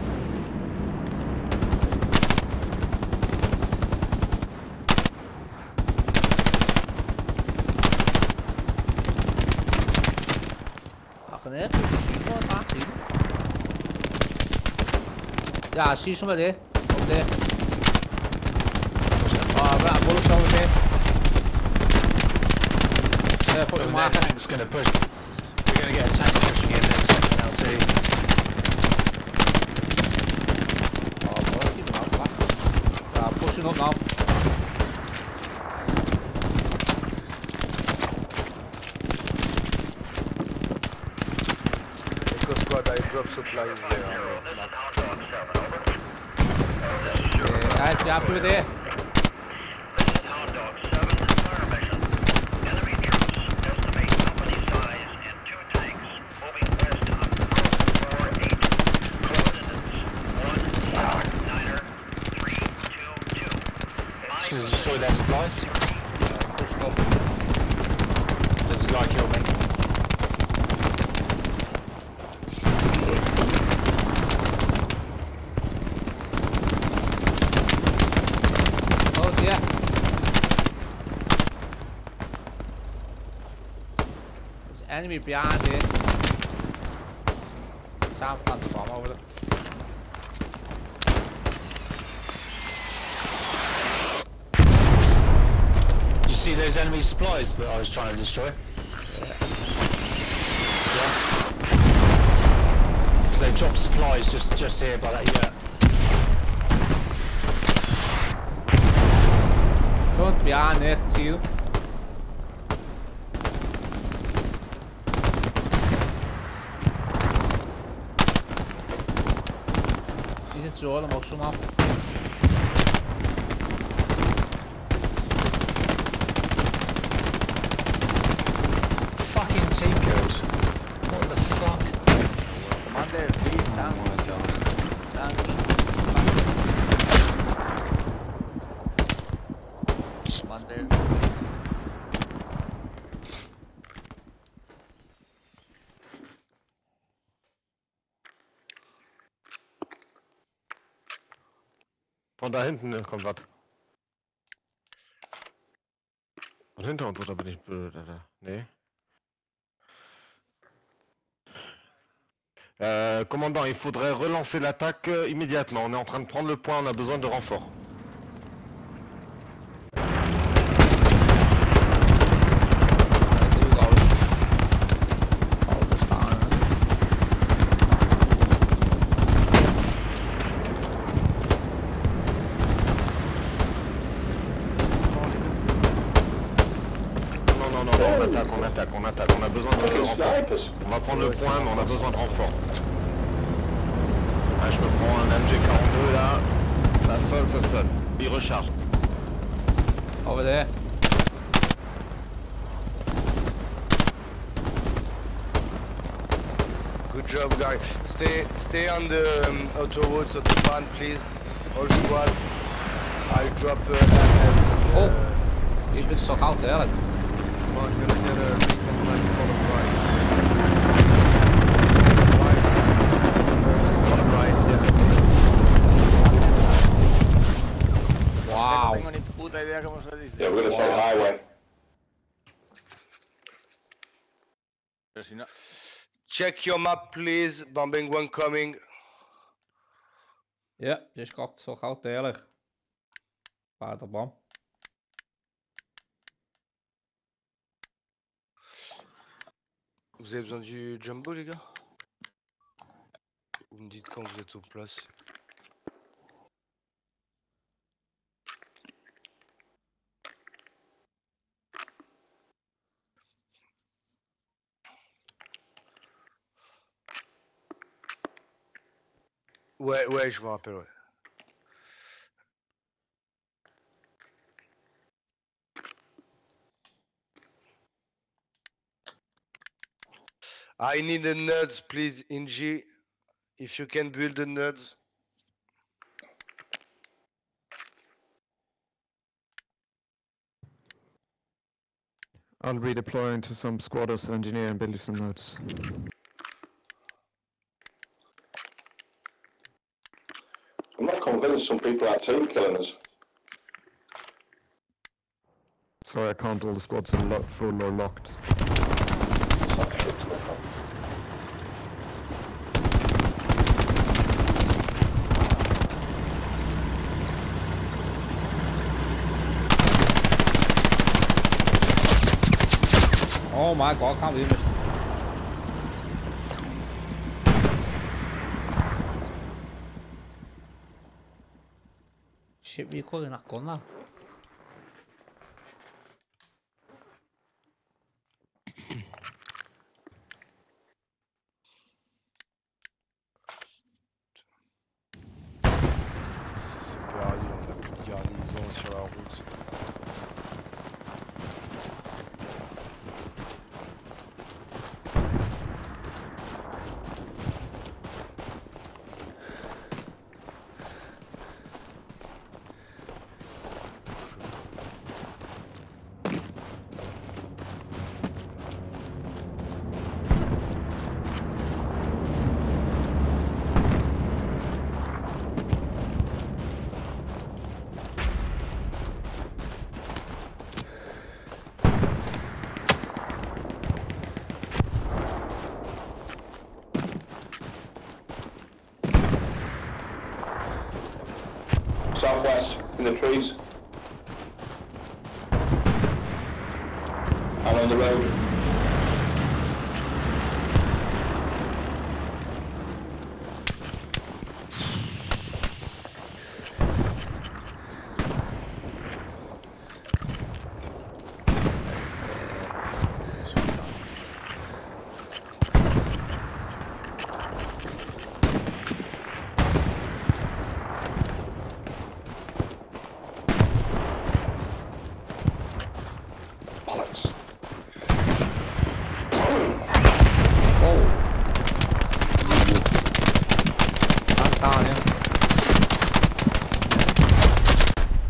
Fucking hell. Oh, I can't see them. Yeah, I see somebody there. Up there. Oh, right, bullets over there. Yeah, put Oh, the their marker. tank's gonna push. We're gonna get a tank pushing in there second L T. Oh, boy, keep them out back. Yeah, pushing up now. Echo squad, I drop supplies there. Yeah, I see happy with there. To destroy their supplies. Pushing up. There's a guy killed me. Oh, dear. There's an enemy behind here. Sam planted the bomb over there. Do you see those enemy supplies that I was trying to destroy? Yeah. So they dropped supplies just just here by that unit. Someone's behind there, see you. Is het zo, dan mag zo maar. Fucking team kills. What the fuck? Commander, please tank. Tank. Commander. Von da hinten kommt was. Von hinter uns, oder bin ich blöd, Alter? Nee. Euh, commandant, il faudrait relancer l'attaque euh, immédiatement. On est en train de prendre le point, on a besoin de renfort. Non, non, non, non, on attaque, on attaque, on attaque. On a besoin de Fucking renfort. snipers. On va prendre le point, mais on a besoin de renfort. Ah, je me prends un M G quarante-deux là. Ça sonne, ça sonne. Il recharge. Over there. Good job, guys. Stay, stay on the um, autoroutes of the van, please. All squad. I'll drop. Uh, uh, Oh, je bent zo koud, eigenlijk. Come on, gonna get a recon tank for the right. Right. Uh, on the right, yeah. Wauw. No tengo ni puta idea cómo se dice. Yeah, we're gonna take highway. Pero si no... Check your map, please. Bombing one coming. Ja, je schat zo koud, eigenlijk. Waterbom. Vous avez besoin du jumbo, les gars? Vous me dites quand vous êtes au place. Ouais, ouais, je me rappelle, ouais. I need the nuts, please, Inji. If you can build the nuts. I'll redeploy into some squatters engineer and build you some nodes. I'm not convinced some people are team killing us. Sorry, I can't. All the squads are lo full or locked. It's not shit to look at. Oh my god, I can't believe it. Shit, vi är kvar i nacken där. C'est perdu, on a plus de garnison sur la route. Southwest, in the trees. And on the road.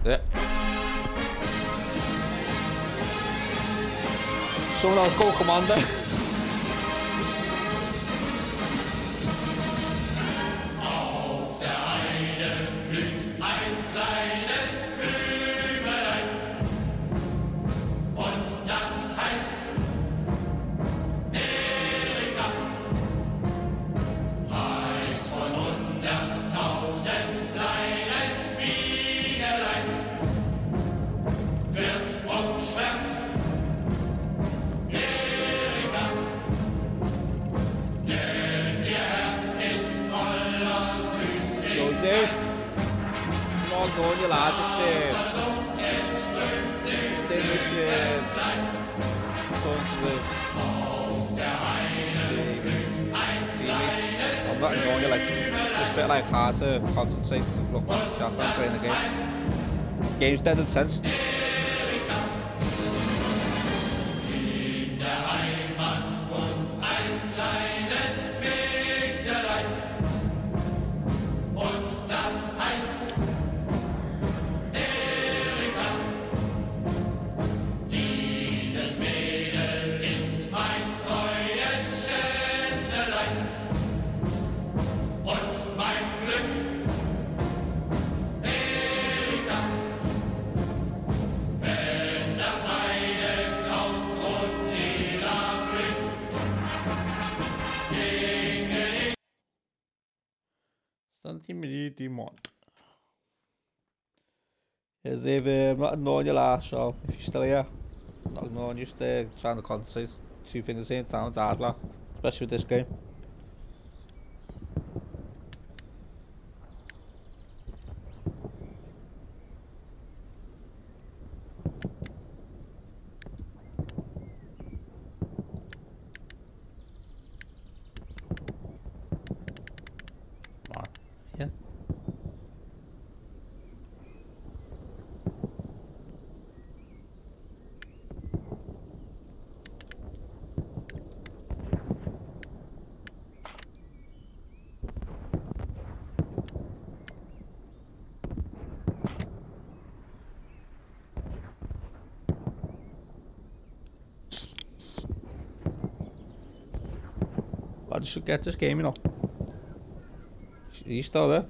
Yeah. Someone else go commander. Going your lad, just uh, just in this uh, sort of the teammates. I'm not ignoring you, like just a bit like hard to concentrate to look like yourself and playing the game. Game's dead intense. Demont. Yeah, they've uh, not ignoring you last, so if you're still here, I'm not ignoring you, stay trying to concentrate. Two things at the same time, it's hard, like, especially with this game. Yeah. I should get this game, you know. He's still there.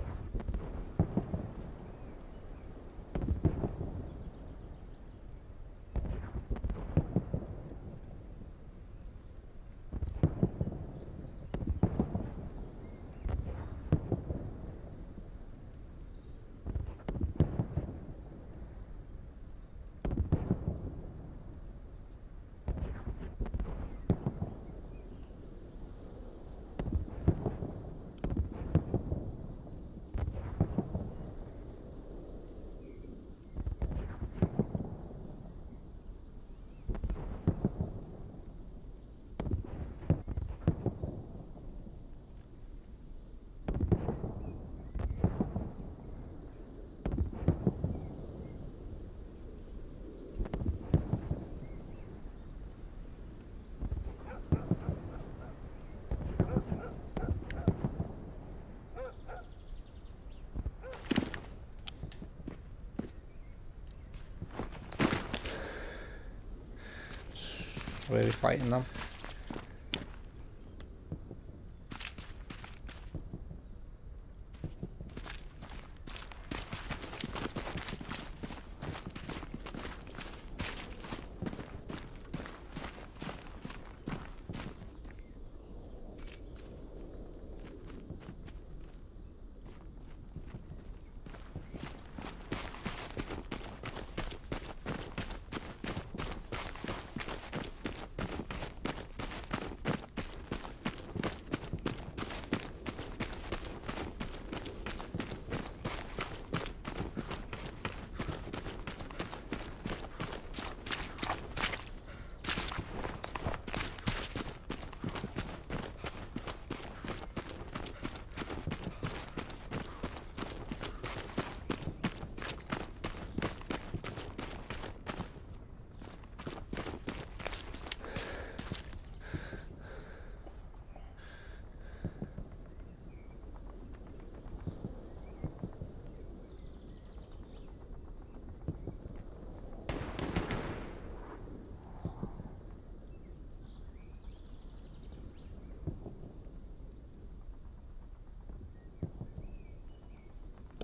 Really fighting them.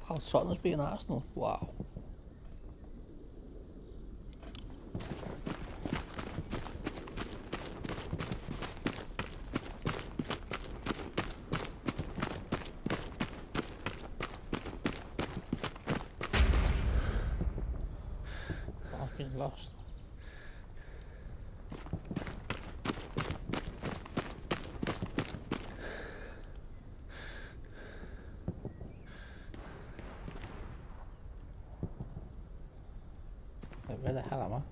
Oh, Tottenham's beating Arsenal. Wow. I've been lost. Where the hell am I?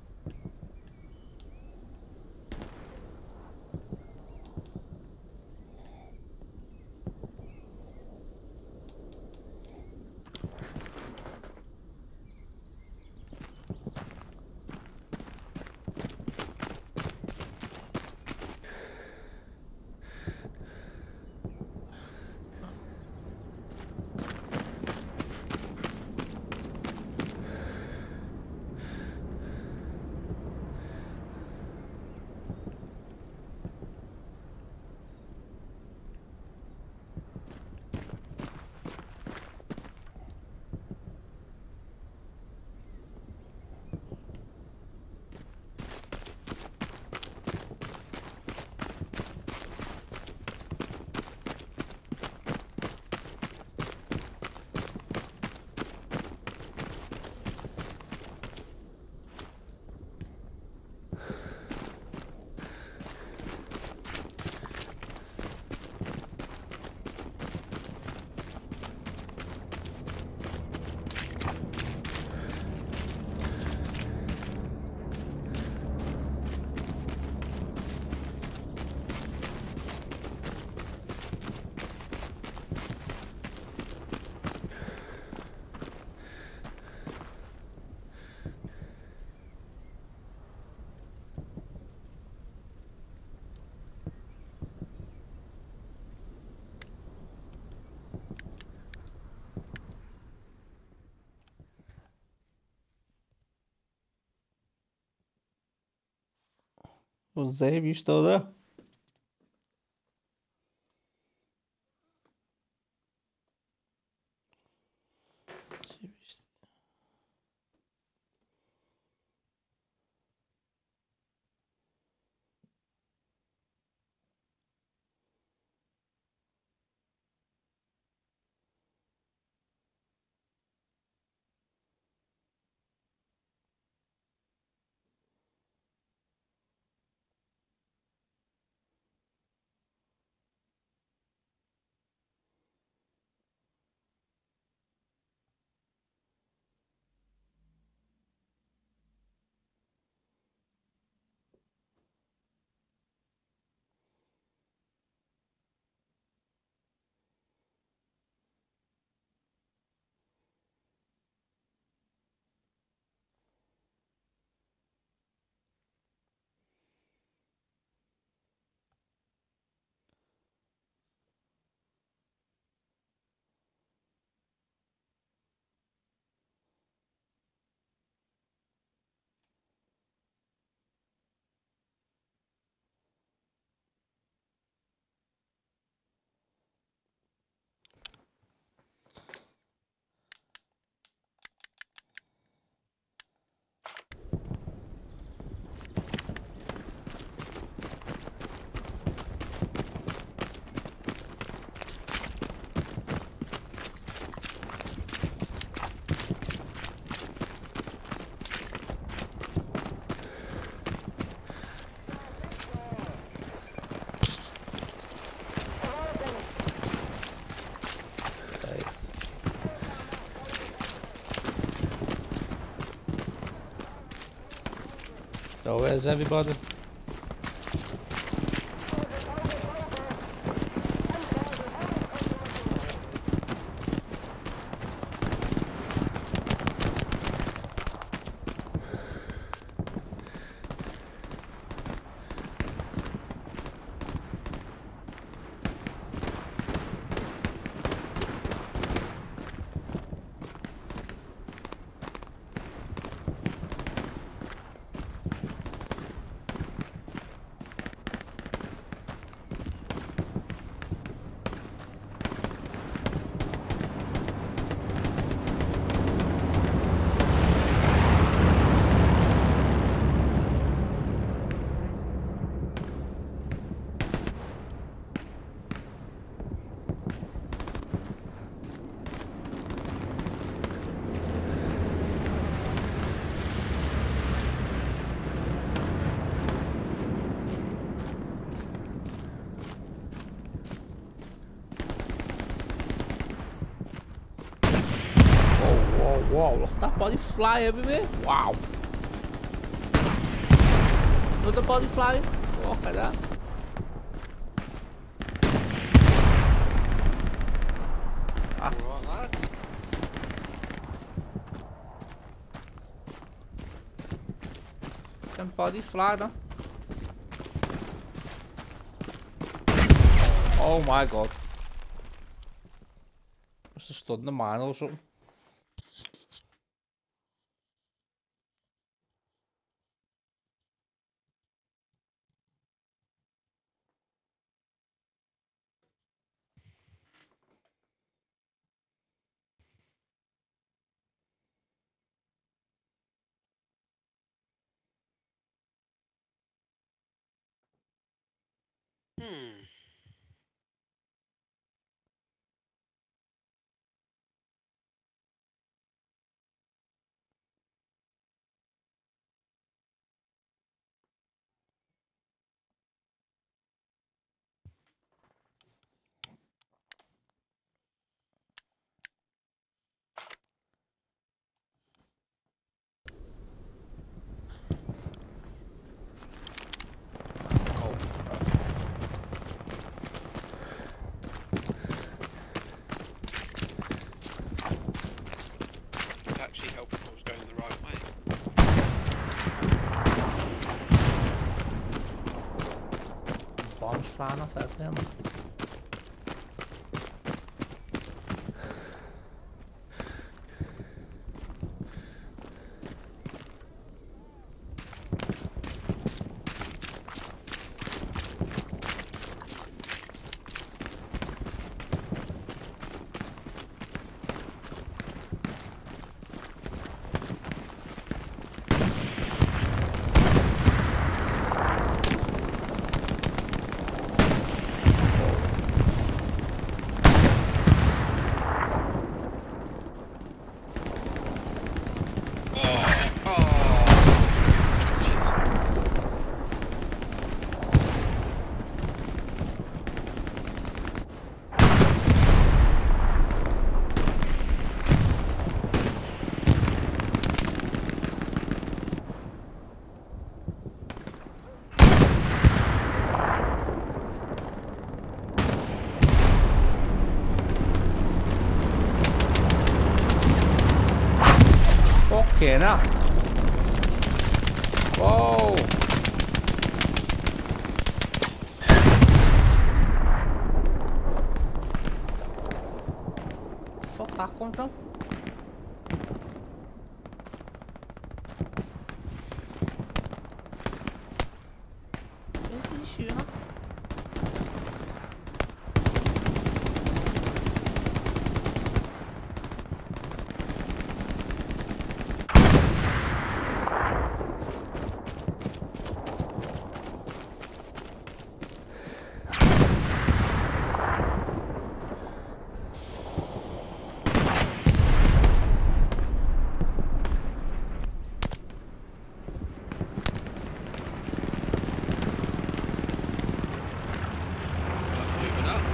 Was Dave, you still there? So where's everybody? whoa, look at that body fly everywhere. Wow. Another body flying. Look at that. Ah. Alright, lads. Them body fly then. Oh my god. Must have stood in the mine or something. Hmm. Would actually help if I was going the right way. Bombs flying off everything. Fucking hell. Whoa. Fuck that come from? Where's he shooting at? Moving up.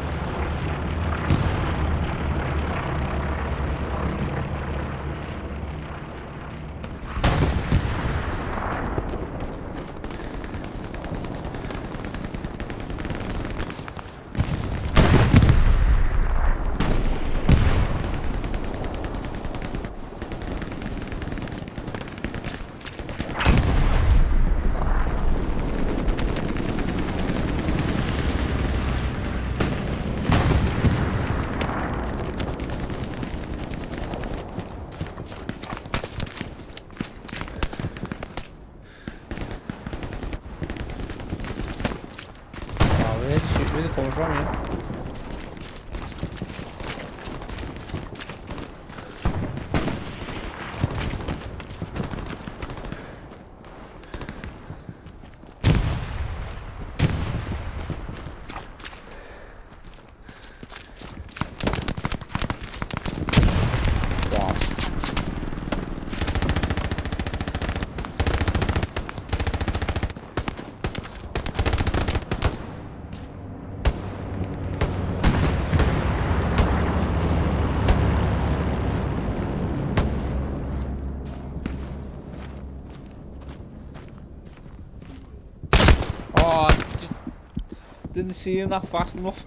Wow, where's the shoot really coming from here? Wow. didn't see him that fast enough.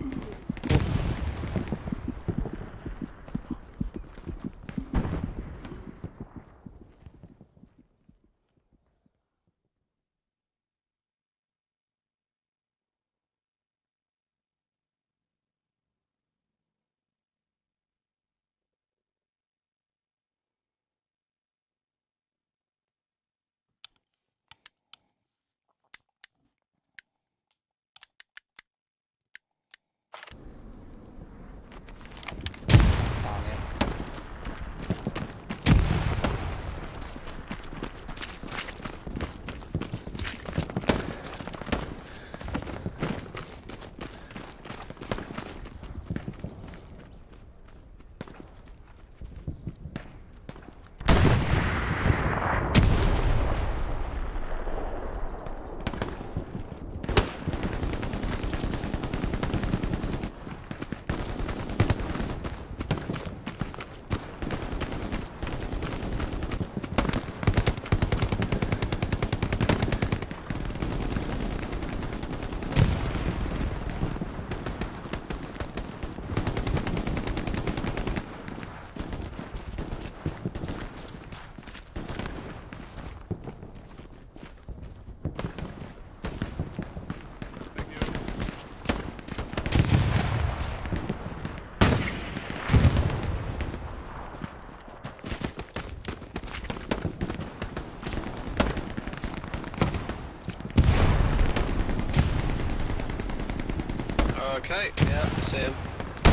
Okay, yeah, I see him.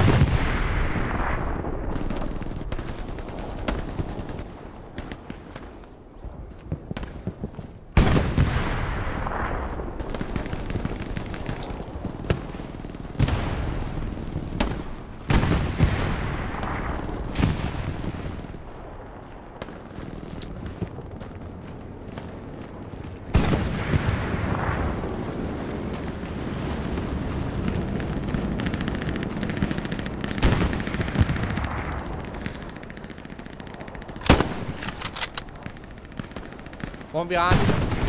One behind.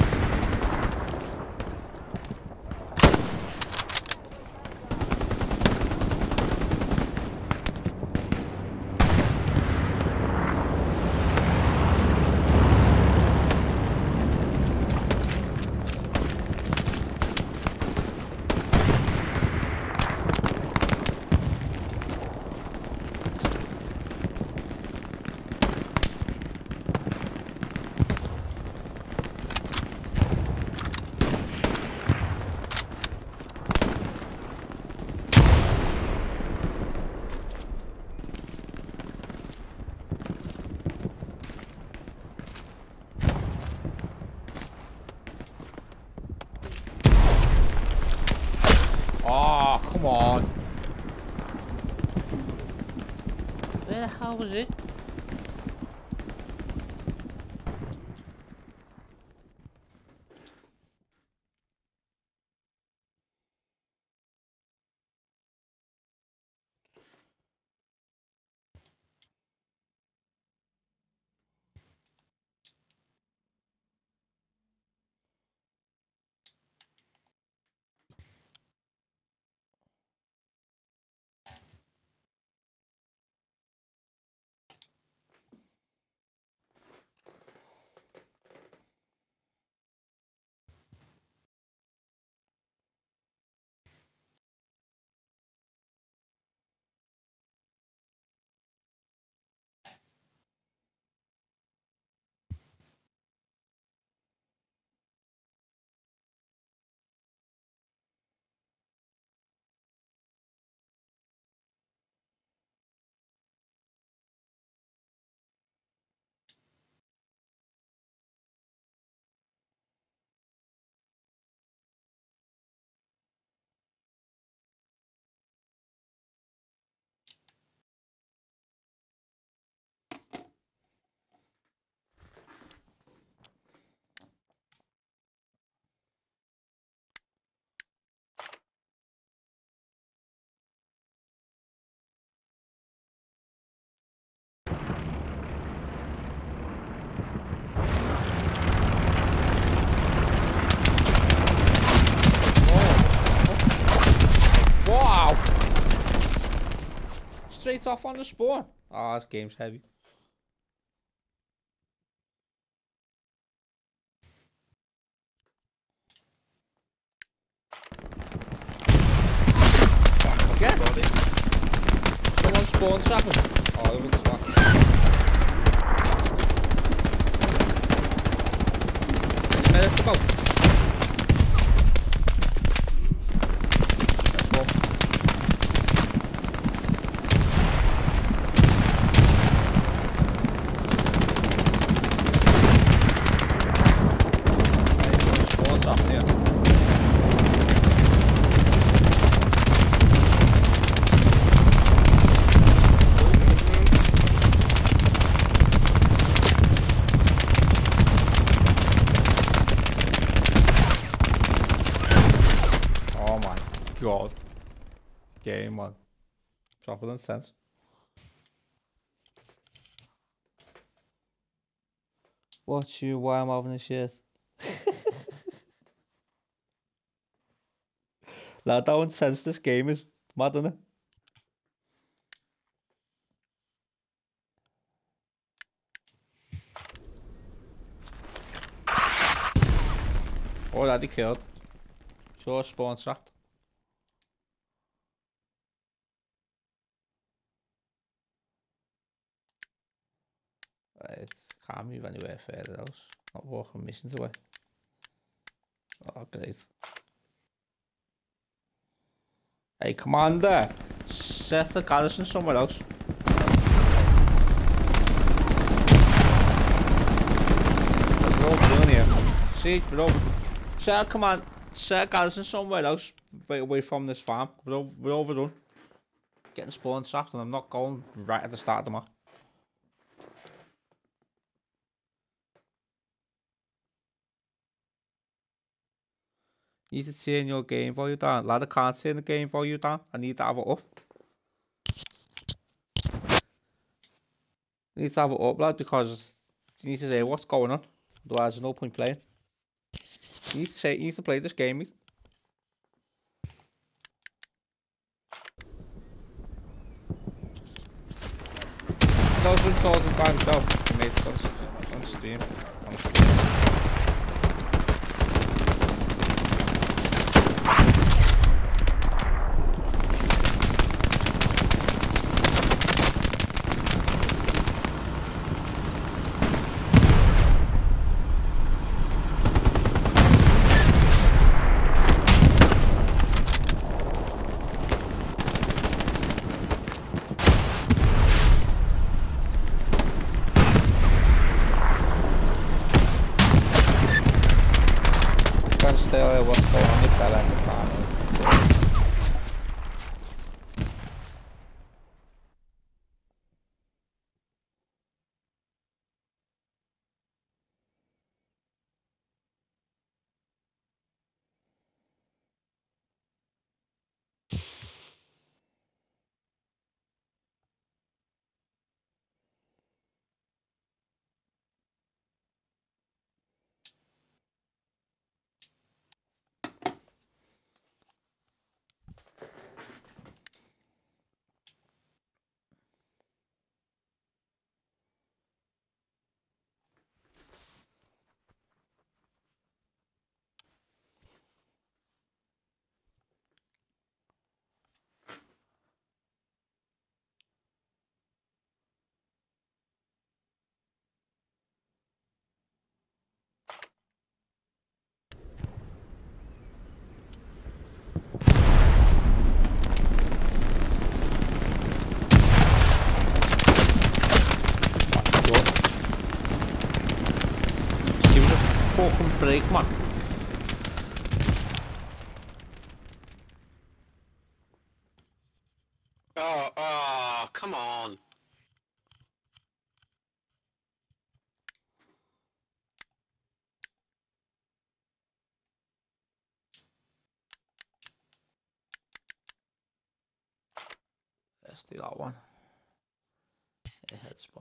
Oh, come on. Where the hell was it? straight off on the spawn. Oh, this game's heavy. Yeah. Someone spawn trapping. Oh, look at the spot. Any minutes to go? God. Game, man. Proper than sense. Watch you while I'm having a shit. Lad, how intense this game is. Mad, isn't it? Already killed. Sure, spawn trapped. Right, can't move anywhere further else. Not walking missions away. Oh, great. Hey, Commander, set the garrison somewhere else. We're all doing here. See, we're all. Set command, set garrison somewhere else, right away from this farm. We're, all, we're overdone. Getting spawn trapped, and I'm not going right at the start of the map. You need to turn your game volume down. Lad, I can't turn the game volume down. I need to have it up. I need to have it up, lad, because you need to say what's going on. Otherwise, there's no point playing. You need to say, you need to play this game, mate. I was doing tours by himself. He made it on, on stream. On stream. Still, what's going on with that and the farm? Fucking break, man. Oh, oh, come on. Let's do that one. A head spawn.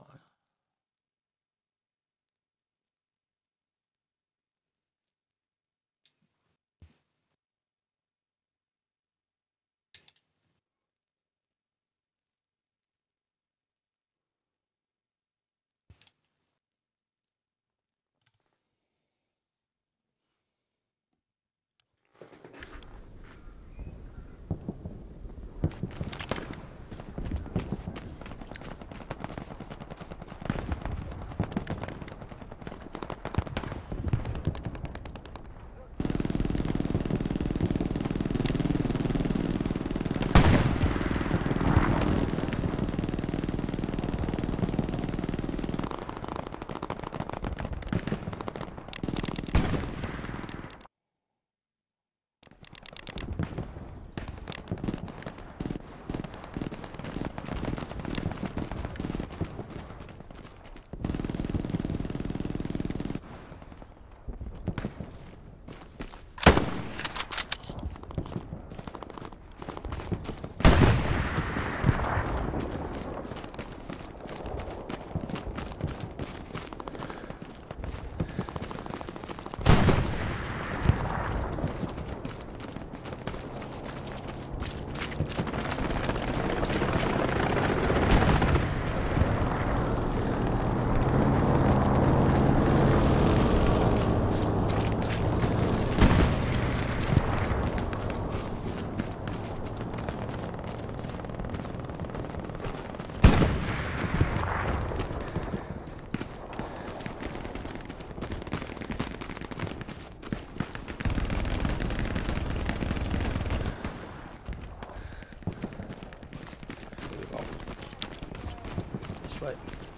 Right.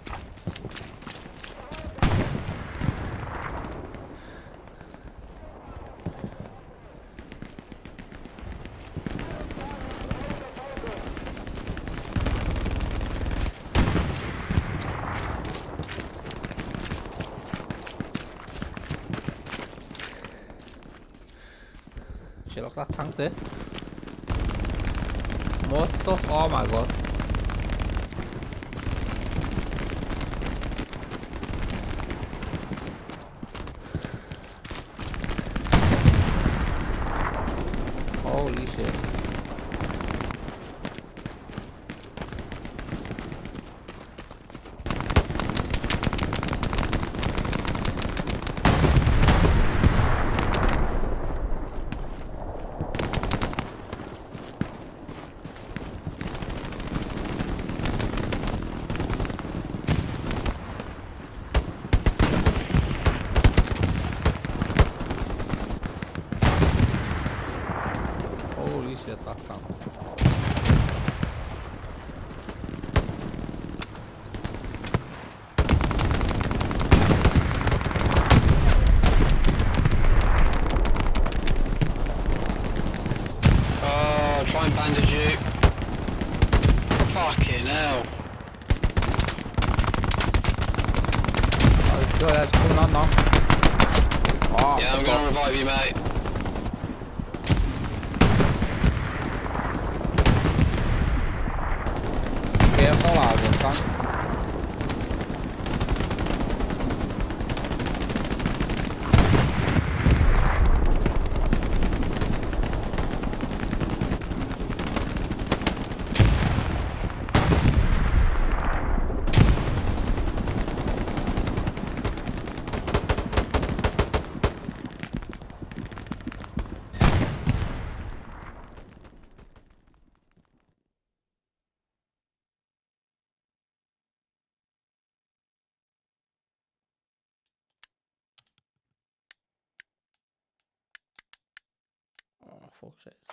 Shit, look at that tank there. More stuff, oh my god. Holy shit. Holy shit, that sound. Oh, try and bandage you. Fucking hell. Oh, it's good, that's coming on now. Oh, Yeah, I'm gonna revive you, mate. Careful, I will tank. Oh, fuck's sake.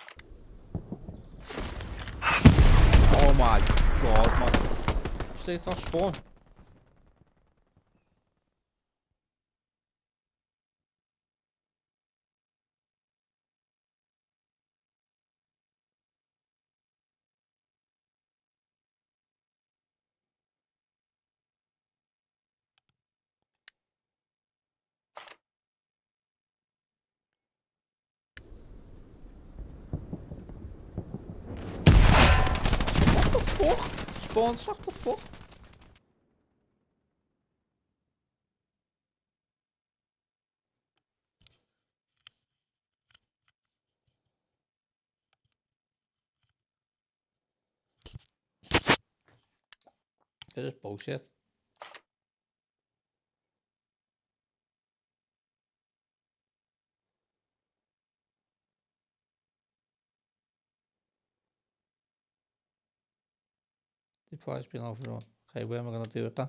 Oh my god, man. Stay at spawn. Fuck! Spawns, what the fuck? This is bullshit. Deploy's been overrun. Okay, where am I gonna do it then?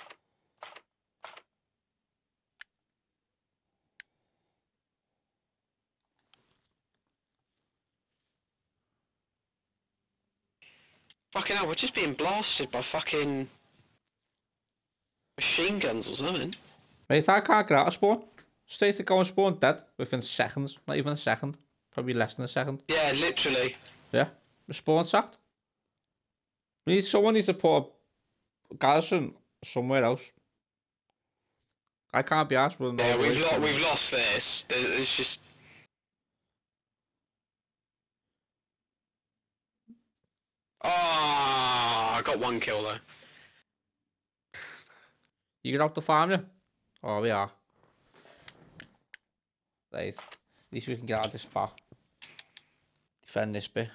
Fucking hell, we're just being blasted by fucking machine guns or something. Wait, I can't get out of spawn. Stay to go and spawn dead within seconds. Not even a second. Probably less than a second. Yeah, literally. Yeah. The spawn sacked. We need someone needs to put a garrison somewhere else. I can't be asked with no Yeah, we've, voice. lo we've lost this. There- It's just... Oh, I got one kill though. You get out the farm, yeah? Oh, we are. Right. At least we can get out of this spot. Defend this bit.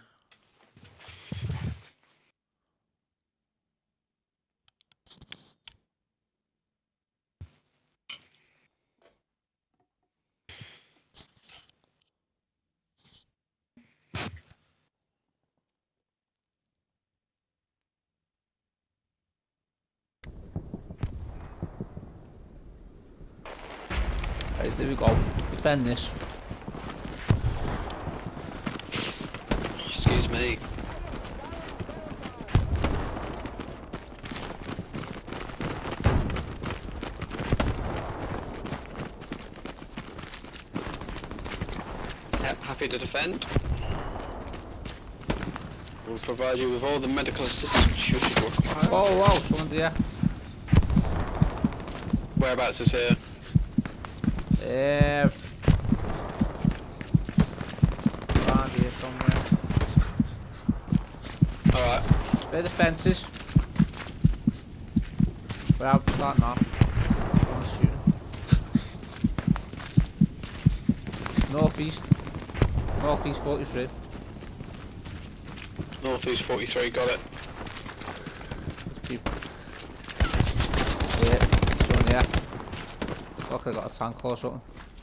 Right, there we go. Defend this. Excuse me. happy to defend. We'll provide you with all the medical assistance you should require. Whoa, whoa, someone's here. Whereabouts is here? Uh, around here somewhere. Alright. By the fences. We're out starting off. Someone's shooting. Northeast. Northeast forty-three. Northeast forty-three, got it. People. Yeah, someone here. Look, I got a tank or something.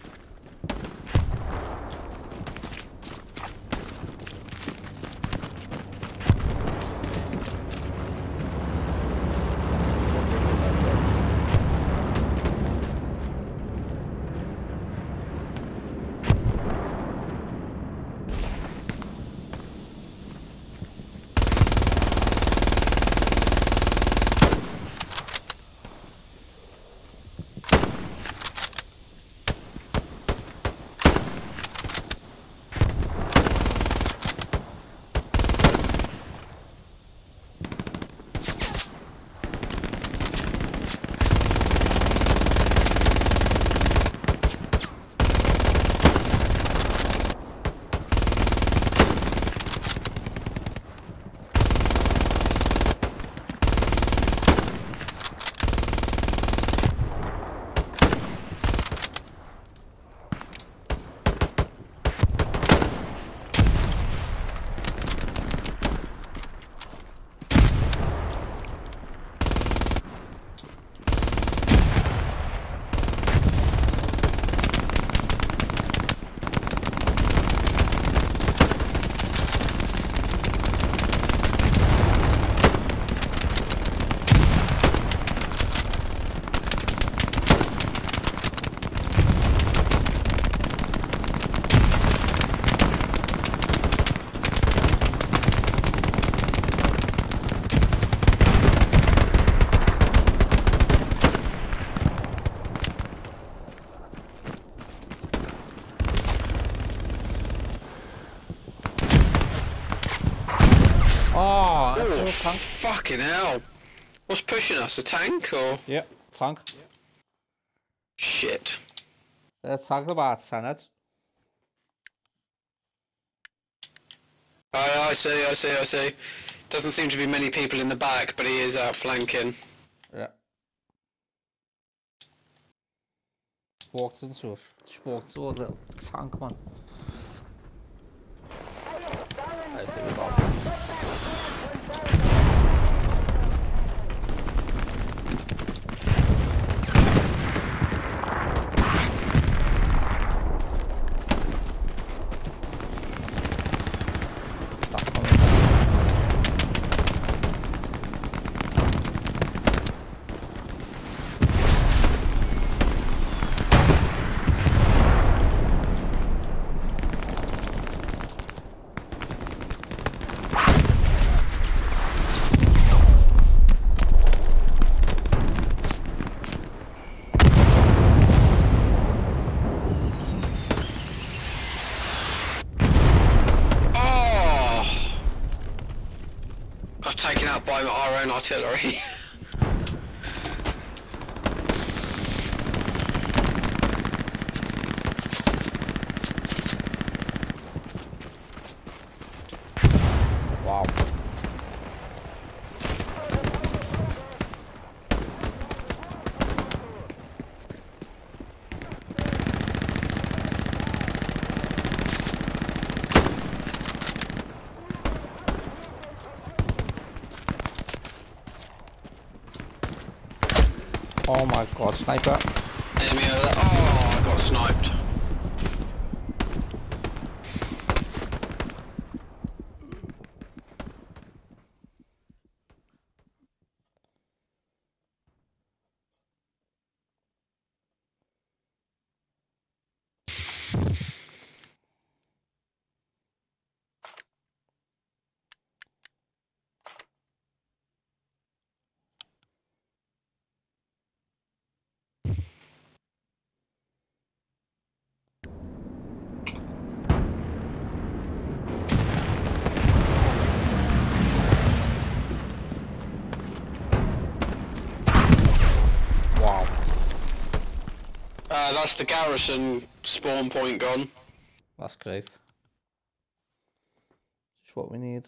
Oh, that's Oh, a tank. fucking hell. What's pushing us, a tank or? Yep, tank. Shit. Uh, tank about Senate. I, I see, I see, I see. Doesn't seem to be many people in the back, but he is outflanking. Yeah. Walked into a, just walked into a little tank, man. I see we got one. Taken out by our own artillery. Wow. Oh my god, sniper. Enemy over there. Oh, I got sniped. Uh, that's the garrison spawn point gone. That's great. Just what we need.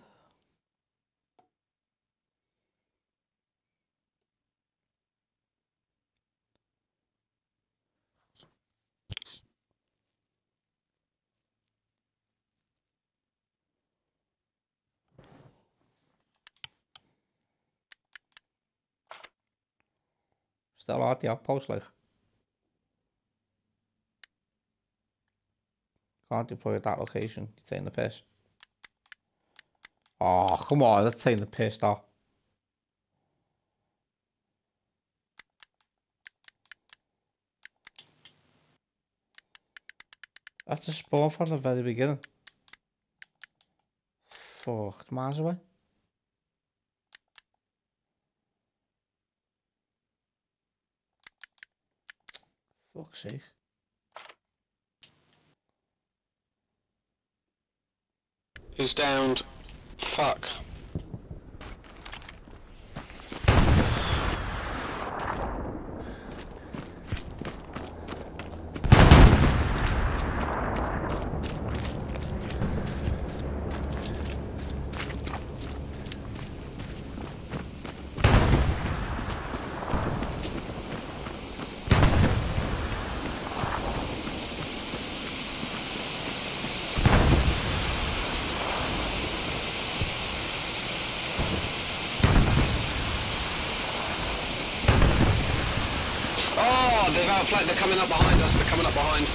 Still out the outpost, like. Can't deploy at that location. You're taking the piss. Oh, come on, that's taking the piss, though. That's a spawn from the very beginning. Fuck, miles away. Fuck's sake. Who's downed? Fuck. They've outflanked, they're coming up behind us, they're coming up behind.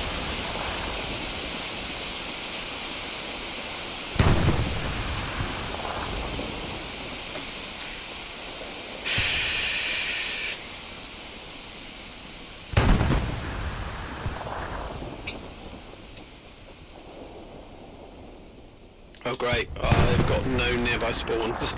Oh great, oh, they've got no nearby spawns.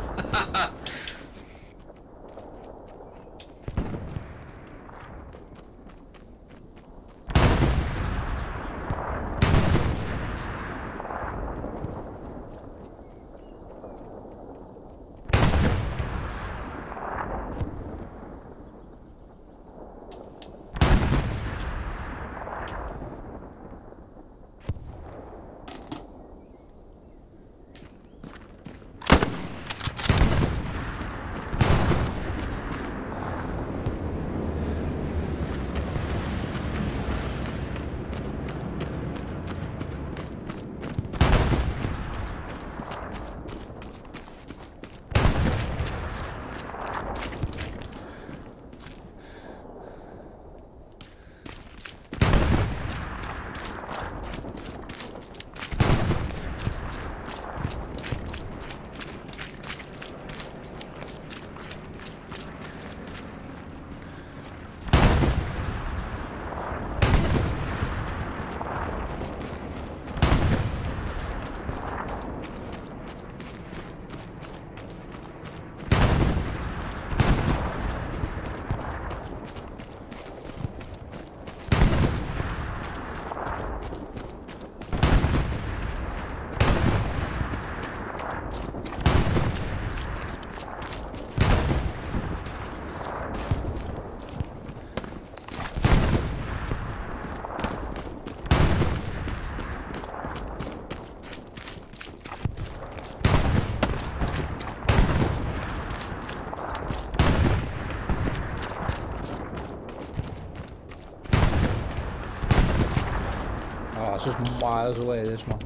Oh, it's just miles away, this one.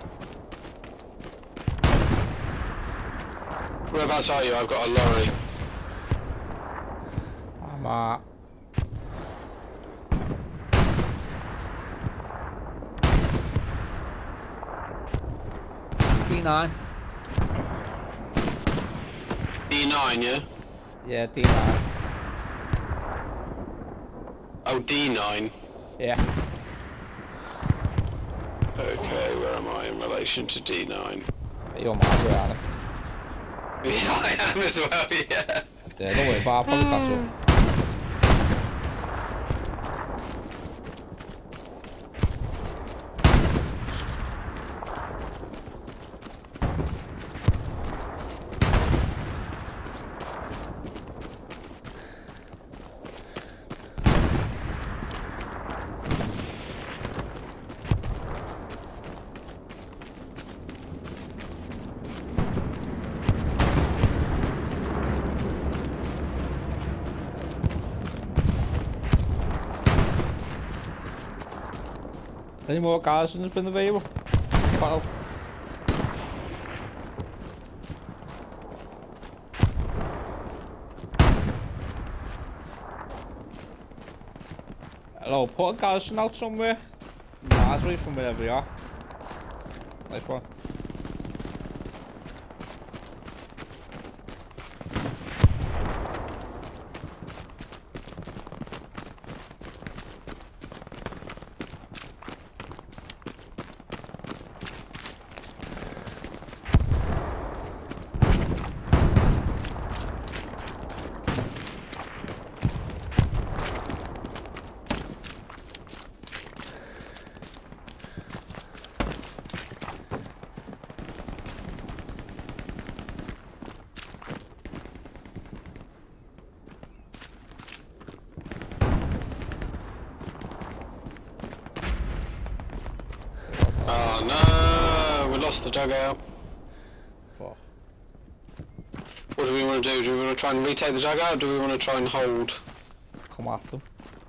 Whereabouts are you? I've got a lorry. I'm at... D nine. D nine, yeah? Yeah, D nine. Oh, D nine? Yeah. Okay, where am I in relation to D nine? You're miles away, aren't you? Yeah, I am as well, yeah. Yeah, don't worry about it, I'll probably catch up. Any more garrisons been available? Wow. Hello, put a garrison out somewhere. Miles away from wherever we are. Nice one. Oh no, we lost the dugout. Fuck. What do we want to do? Do we want to try and retake the dugout, or do we want to try and hold? Come after them.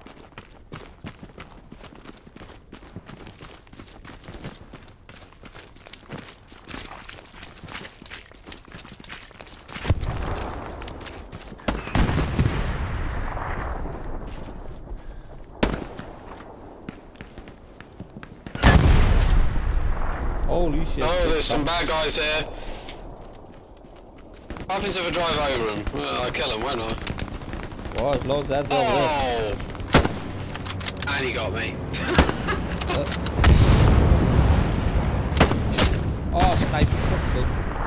Holy shit. Oh, there's some bad guys here. What happens if I drive over them? Well, I kill them, won't I? Whoa, there's loads of heads over there. Oh! And he got me. Oh, sniper. Quickly.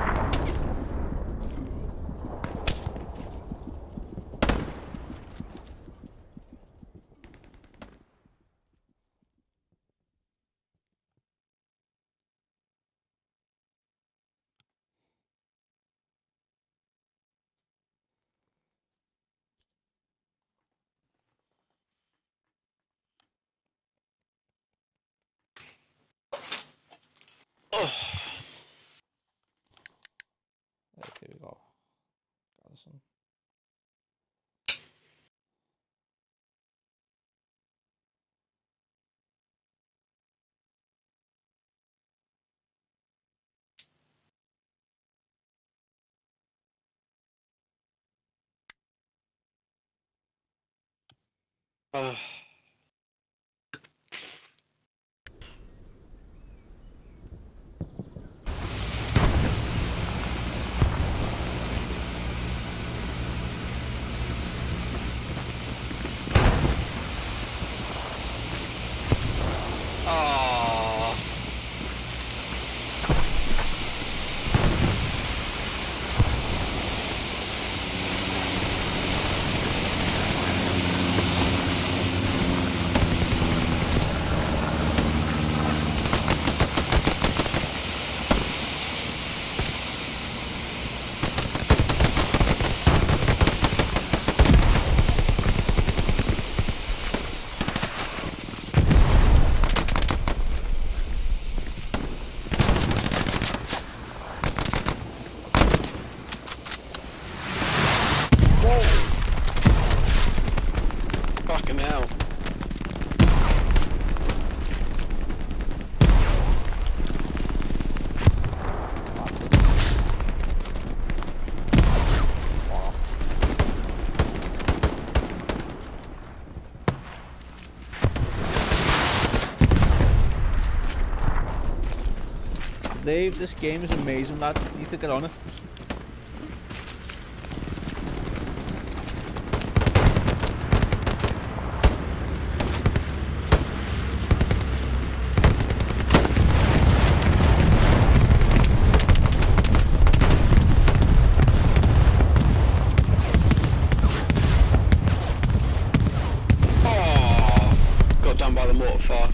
Oh. Right, there we go. Garrison. Uh. Fucking hell. Dave, this game is amazing, lad. You need to get on it. Oh, got done by the mortar fire.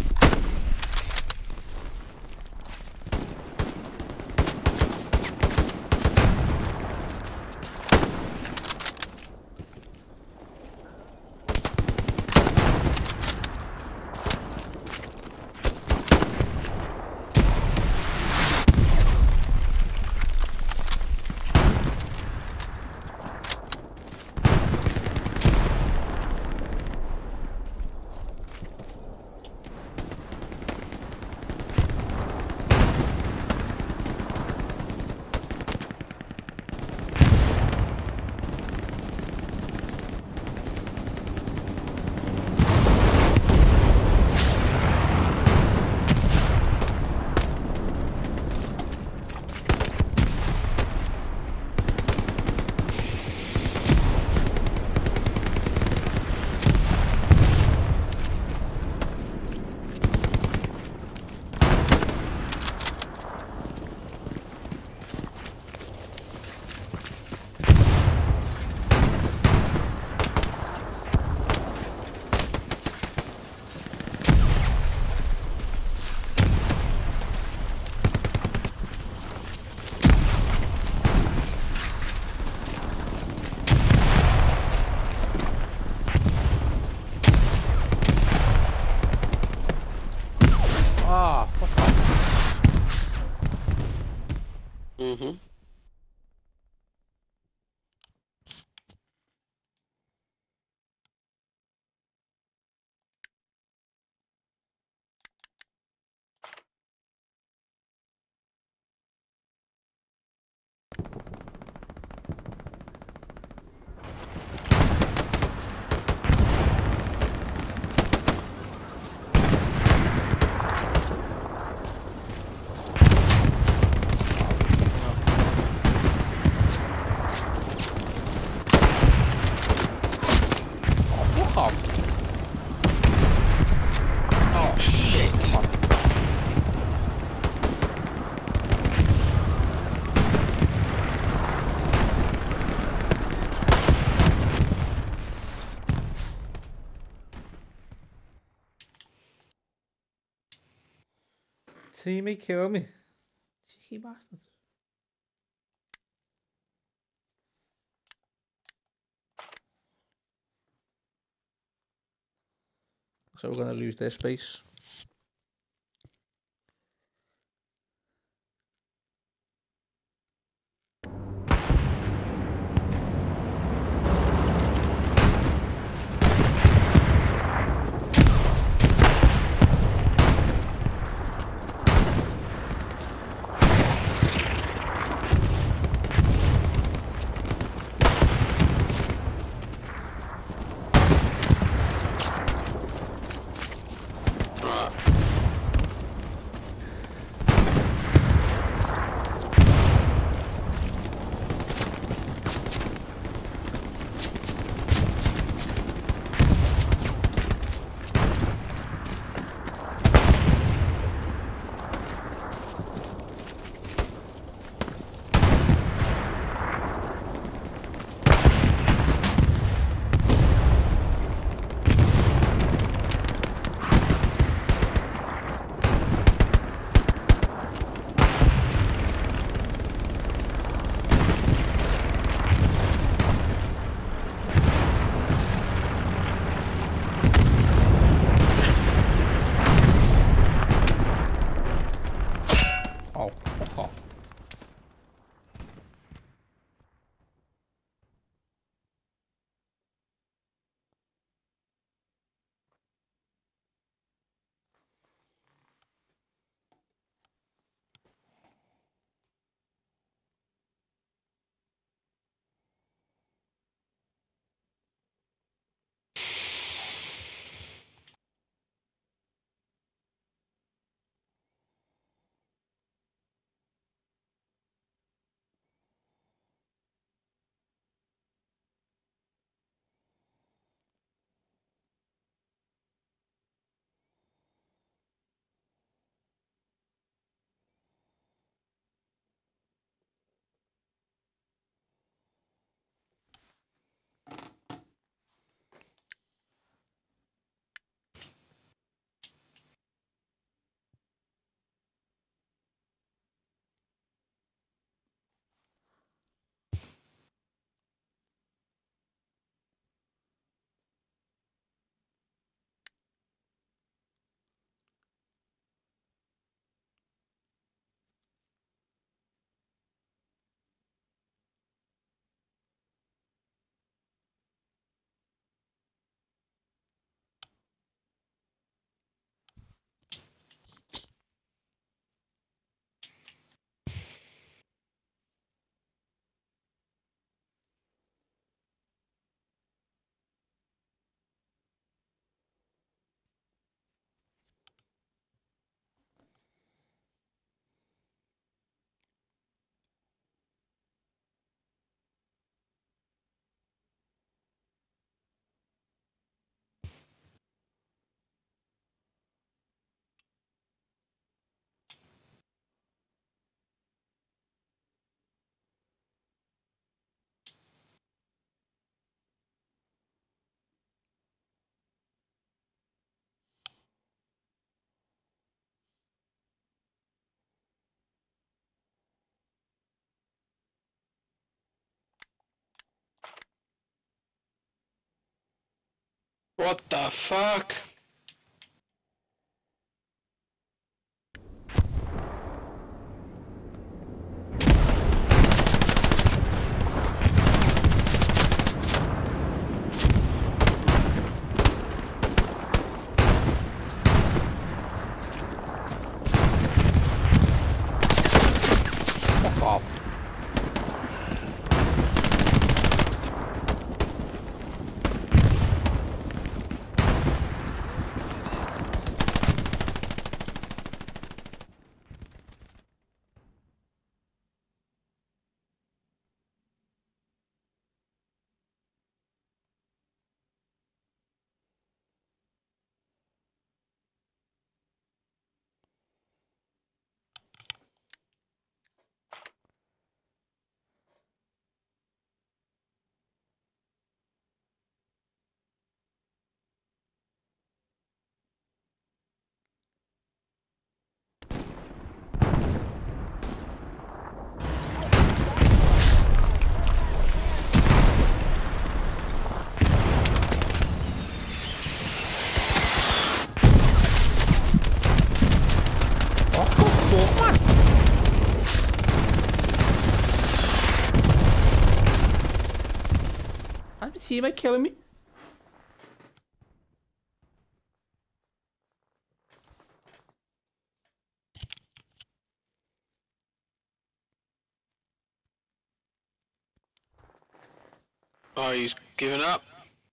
off. Oh shit! Teammate kill me. Cheeky bastards. So we're gonna lose their space. Oh, fuck off. What the fuck? Fuck off. teammate killing me. Oh, he's given up.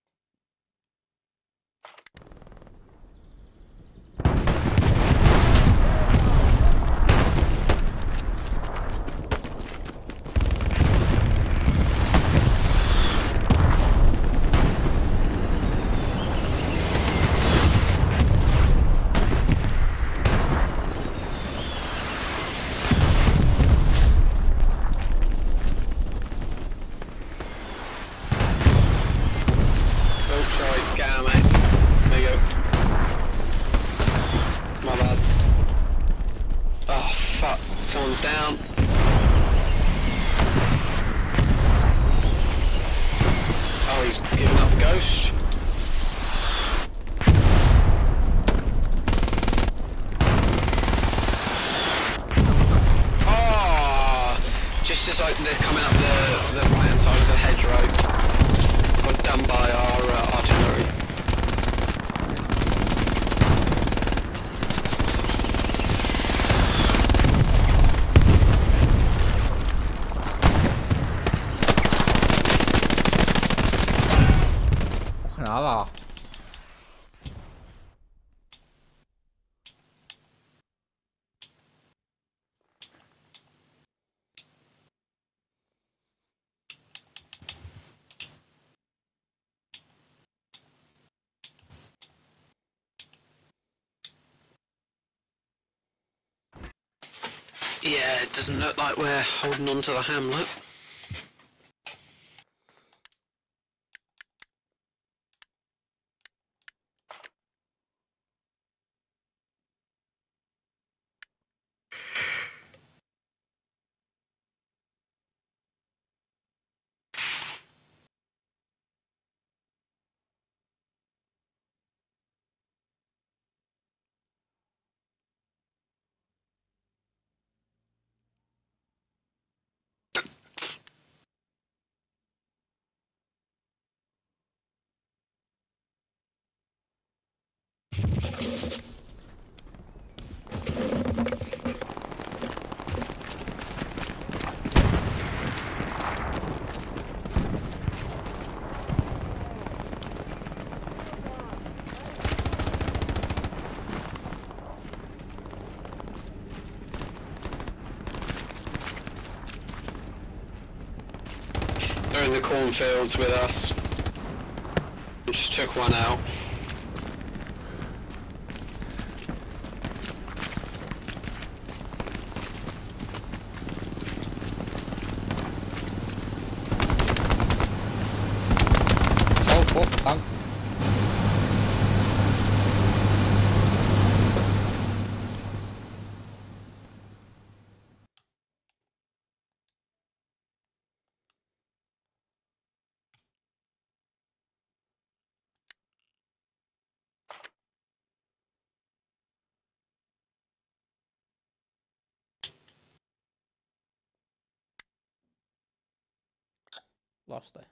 Someone's down. Oh, he's giving up Ghost. Oh, just as like they're coming up the, the right hand side of the hedgerow. Got done by our uh, artillery. Nada. Yeah, it doesn't look like we're holding on to the hamlet. They're in the cornfields with us. We just took one out. Oh, fuck, tank. Lost it.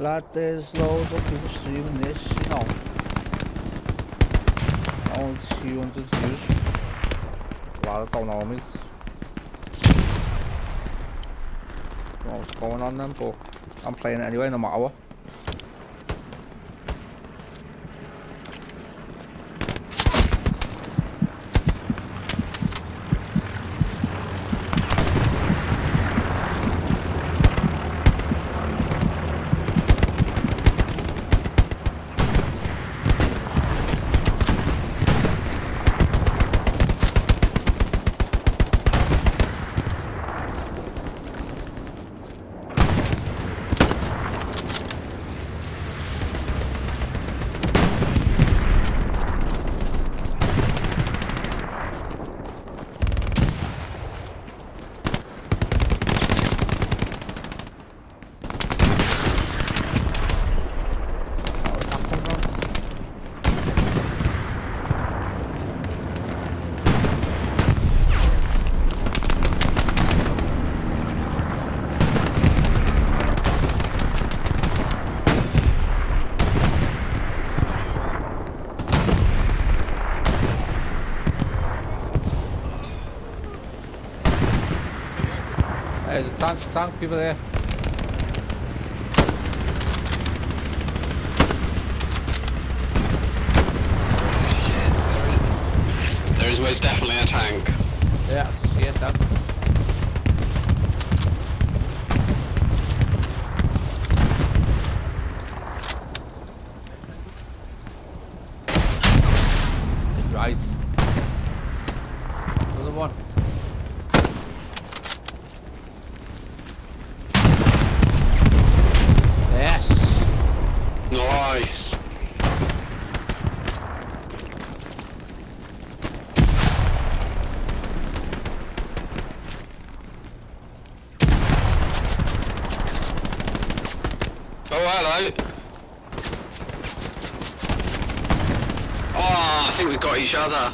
Lad, there's loads of people streaming this, you know. Only two hundred views. A lot of don't know me. Don't know what's going on then, but I'm playing it anyway, no matter what. There's a tank, tank people there. There is most definitely a tank. Yeah, I see it then. Right. Another one. Yes. Nice. Oh, hello. Oh, I think we've got each other.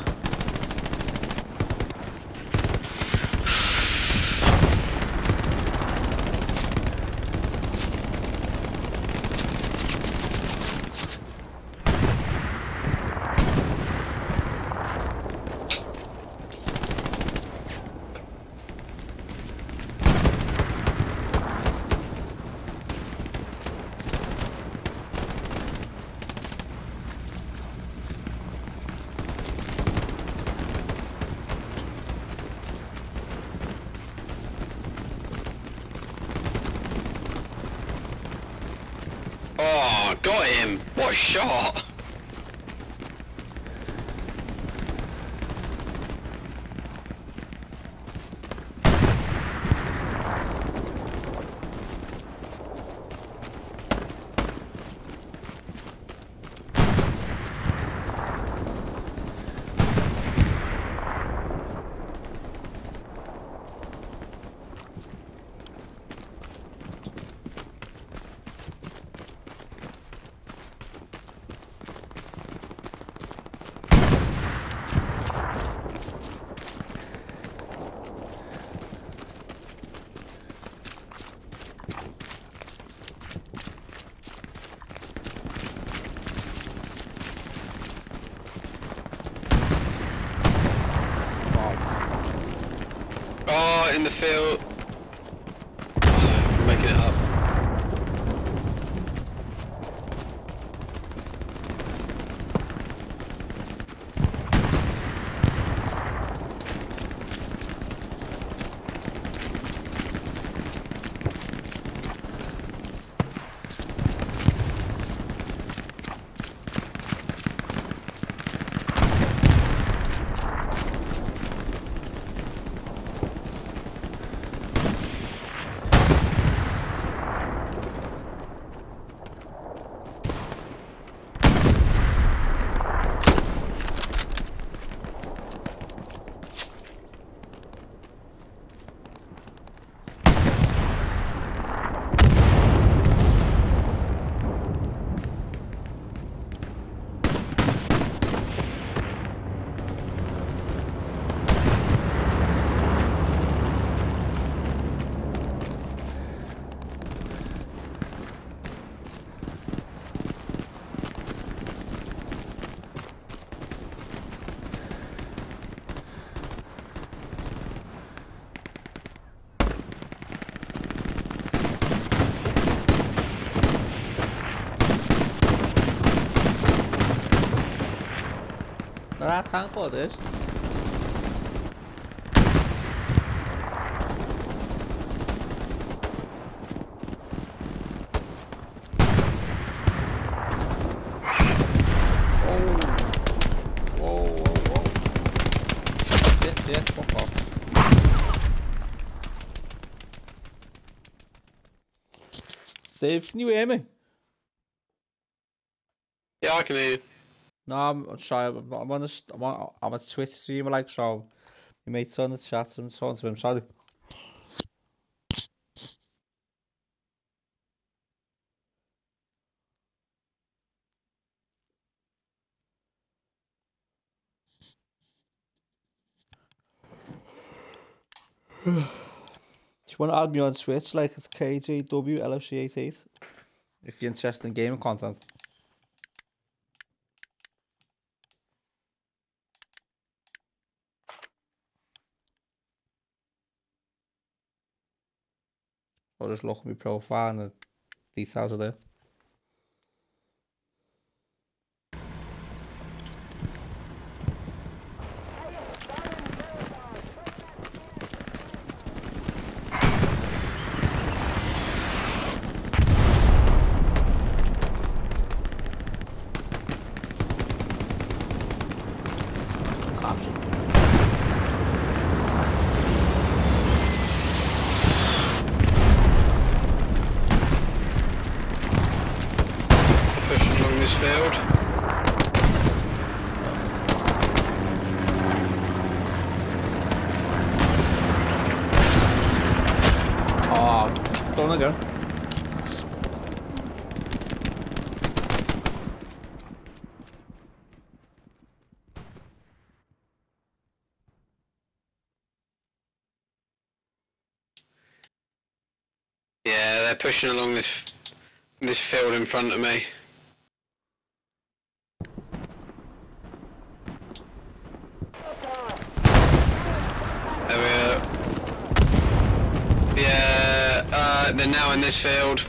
Oh, got him! What a shot! Oh, in the field. Oh, no, making it up. That tank what it is. Whoa, whoa, whoa. Shit, shit, fuck off. Dave, can you hear me? Yeah, I can hear you. No, I'm, I'm sorry. I'm, I'm on a, I'm on, I'm a Twitch streamer, like, so your mate's on the chat. I'm talking to him. Sorry. Do you want to add me on Twitch, like it's K J W L F C eighty-eight, if you're interested in gaming content? Or just look at my profile and the details are there. Go. Yeah, they're pushing along this this field in front of me. There we are. Yeah, uh, they're now in this field.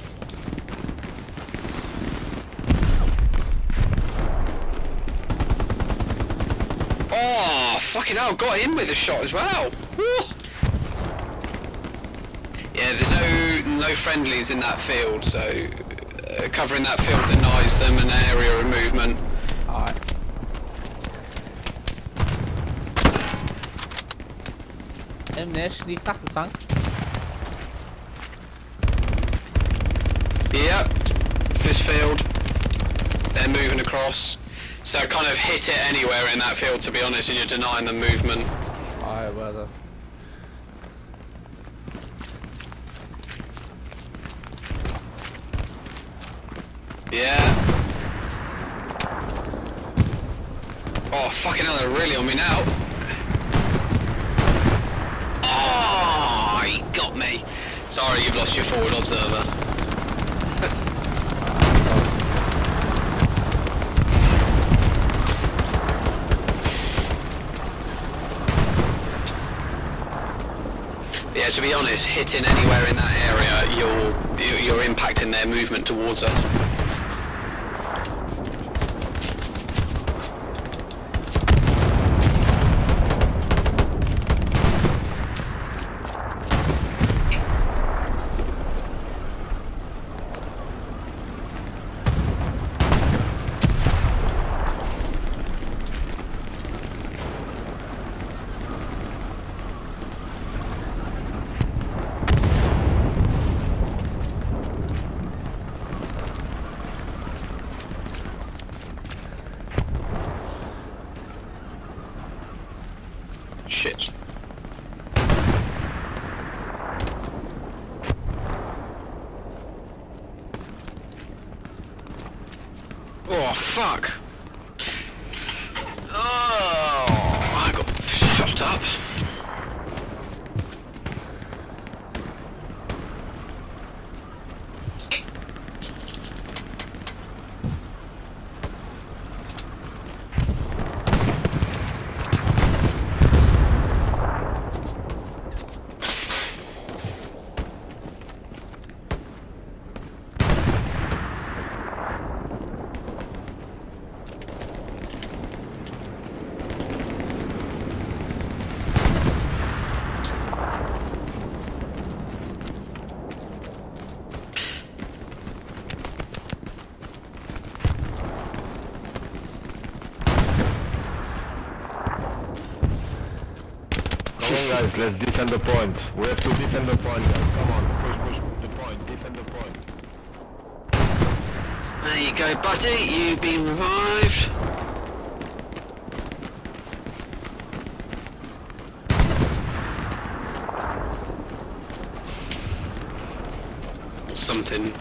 Oh, fucking hell, got him with a shot as well. Woo. Yeah, there's no no friendlies in that field, so uh, covering that field denies them an area of movement. Alright. In there, sneak attack the tank. Yep, it's this field. They're moving across. So kind of hit it anywhere in that field, to be honest, and you're denying them movement. Alright, well then. Yeah. Oh, fucking hell, they're really on me now. Oh, he got me. Sorry, you've lost your forward observer. Yeah, to be honest, hitting anywhere in that area, you're, you're impacting their movement towards us. Shit. Oh, fuck. Oh, I got shot up. guys, let's defend the point. We have to defend the point, guys. Come on, push, push the point, defend the point. There you go, buddy. You've been revived. Something.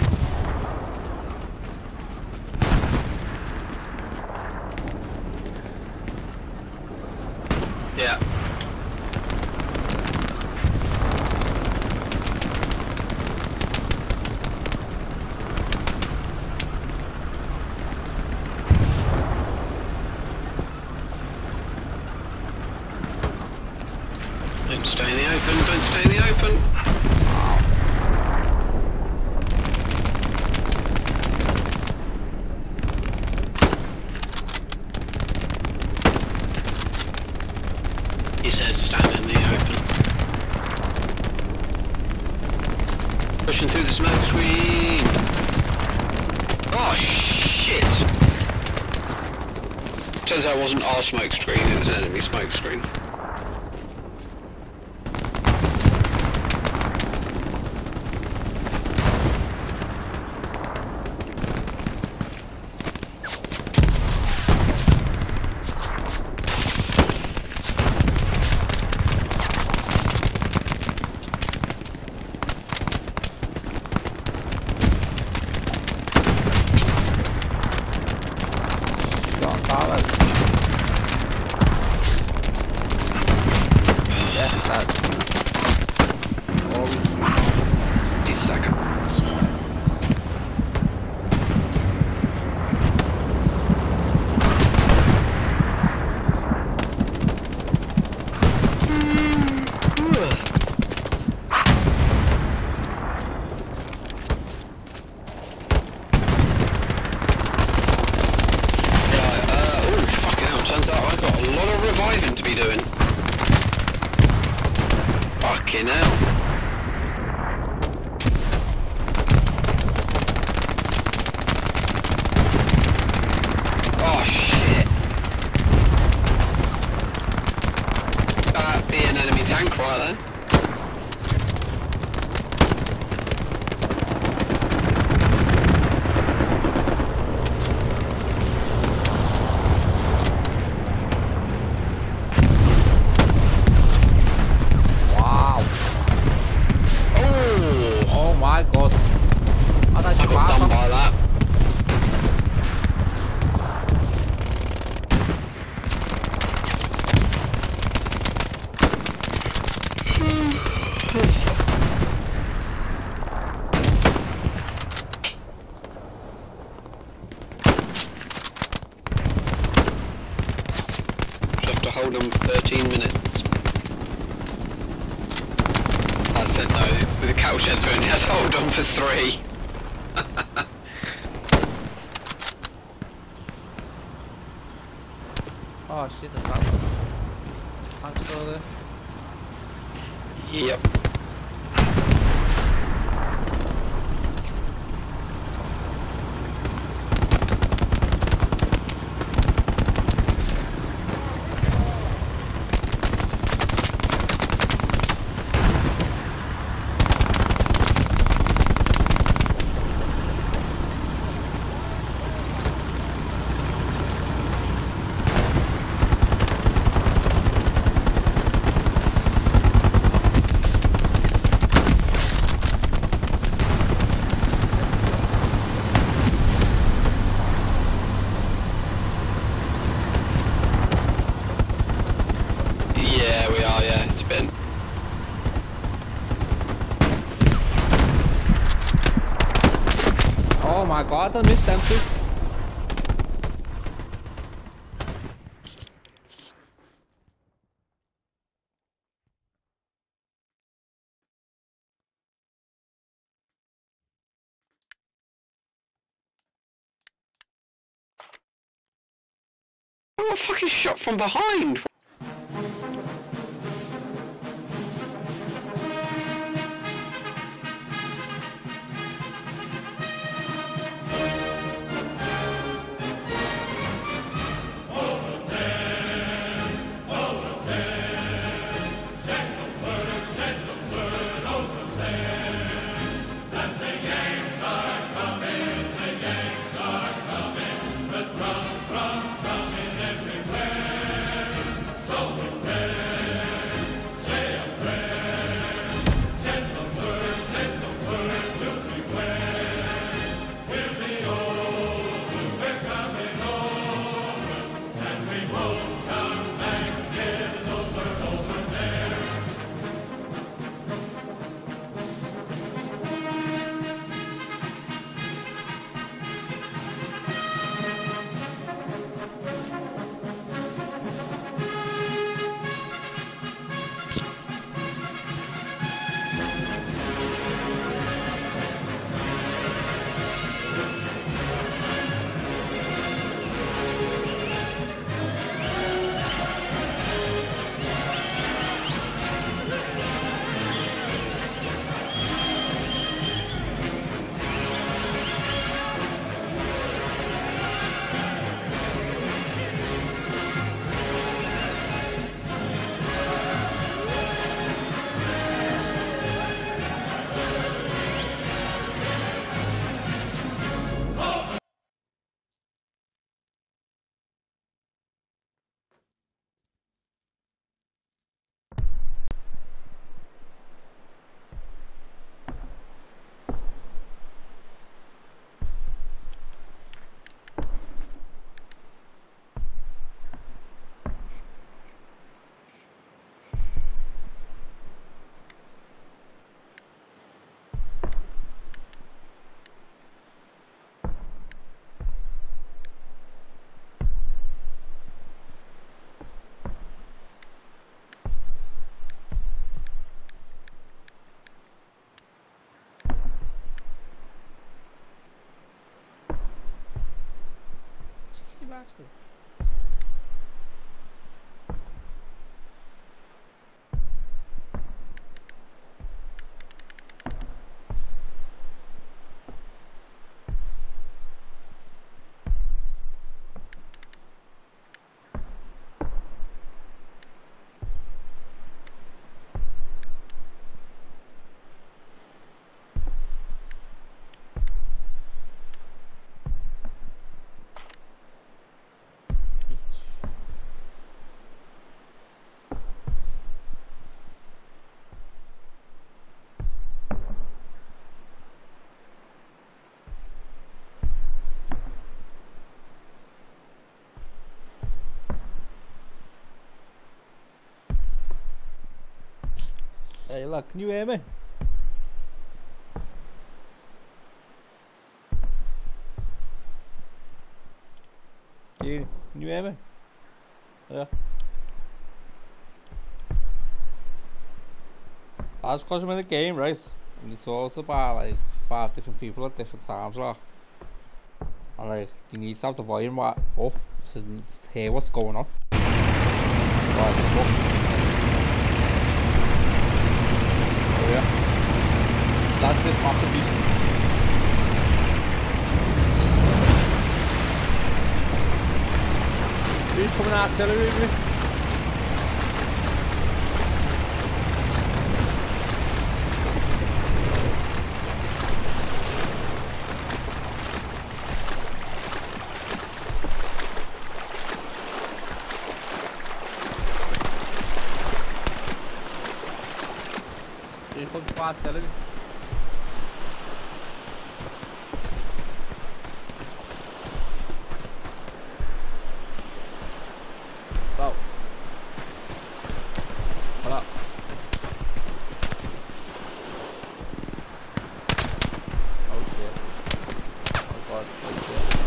Yeah. Don't stay in the open, don't stay in the open. He says stand in the open. Pushing through the smoke screen. Oh shit! Turns out it wasn't our smoke screen, it was an enemy smoke screen. fifty seconds. Reviving to be doing. Fucking hell. Oh shit. That'd be an enemy tank right there. My god. I got done by that. Just have to hold them for thirteen minutes. I said no, with the cattle sheds we only had to hold on for three. Oh shit, the tank. Tank's still there. Yep. Yeah, we are, yeah, it's been. Oh my god, I missed them too. I got fucking shot from behind! actually. Hey, look, can you hear me? You, can you hear me? Yeah. That's because I'm in the game, right? And it's also about like five different people at different times, right? And like, you need to have the volume right up to hear what's going on. Right, look. Oh yeah. That's this masterpiece. Who's coming out artillery with me? Who's coming from artillery? Go. Hold up. Oh shit. Oh god, oh shit.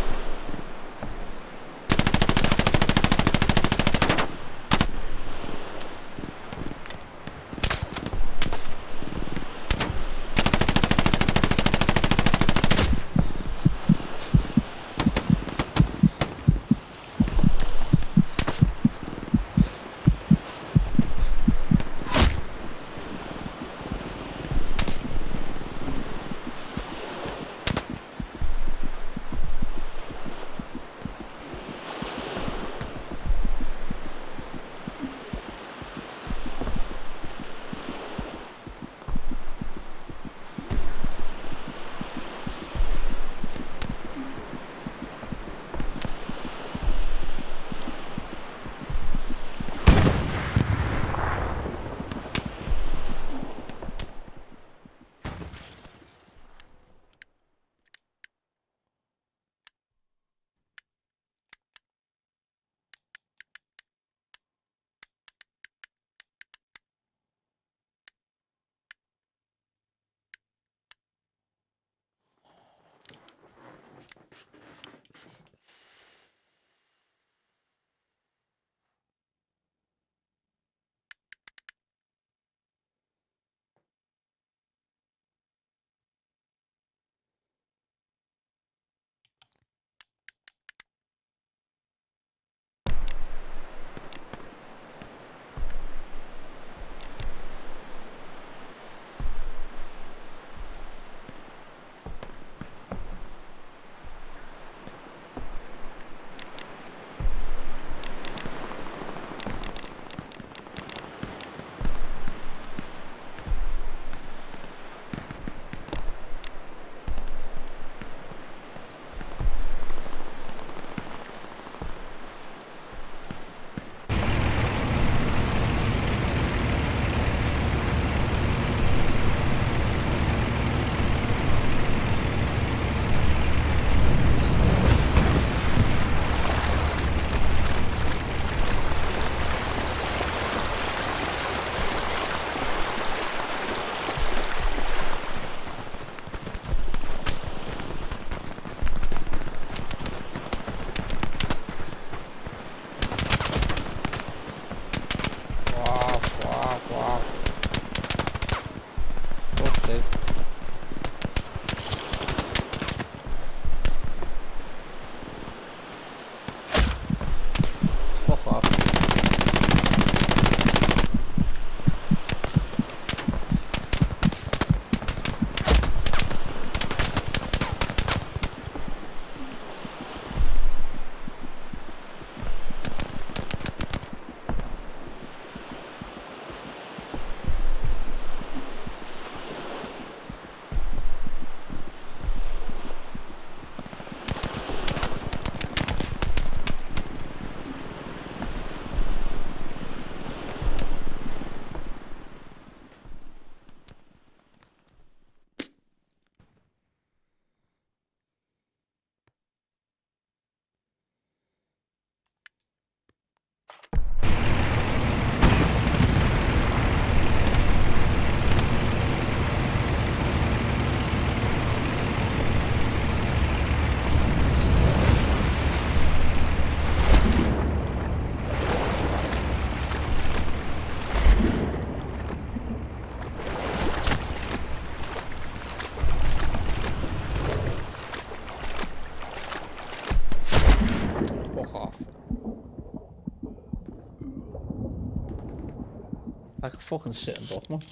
Like a fucking sitting duck, man.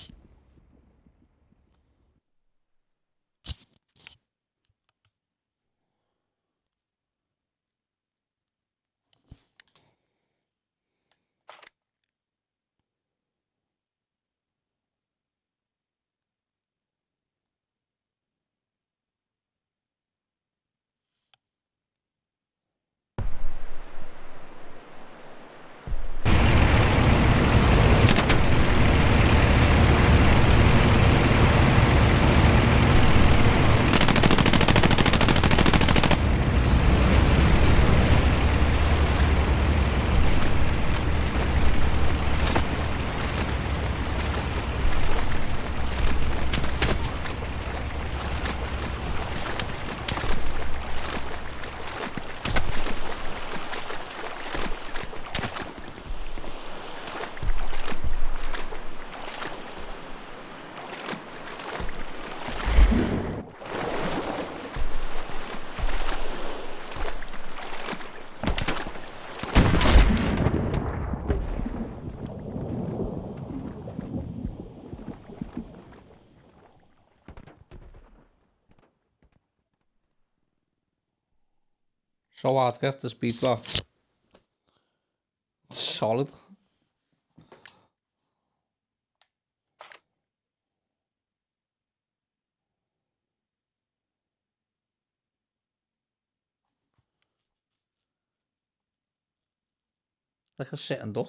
So hard to get the speed block. Solid. Like a sitting duck.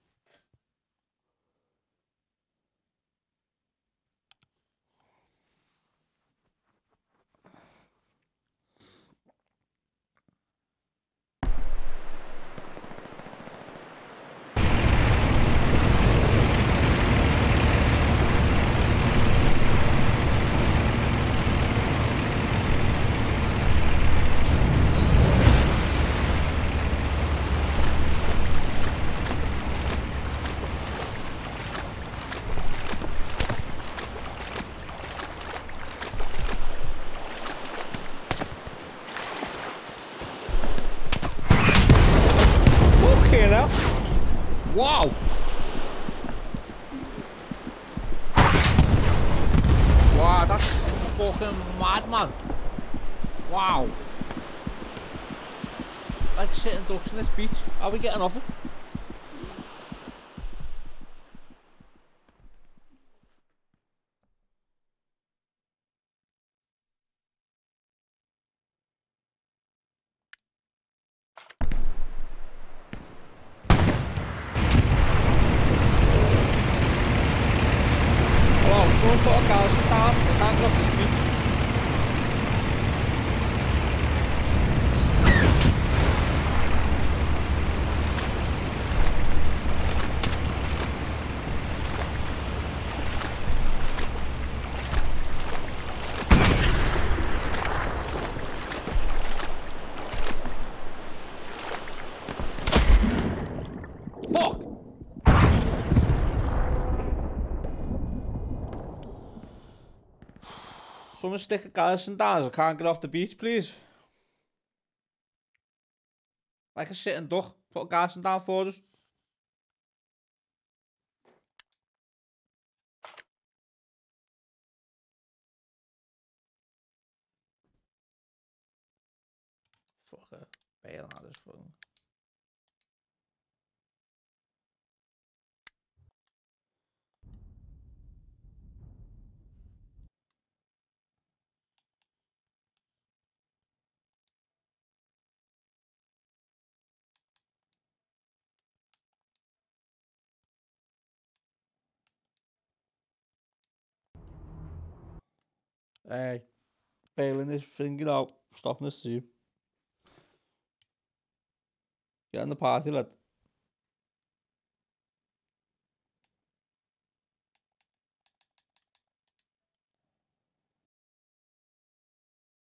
Wow! Wow, that's fucking mad, man. Wow. Like sitting ducks in this beach. Are we getting off it? Someone put a garrison down, they can't get off this beach. Fuck! Someone stick a garrison down as I can't get off the beach, please. Like a sitting duck, put a garrison down for us. Fuck it, bail out this fucking. Hey, bailing this thing out, stopping the stream. Get in the party, lad.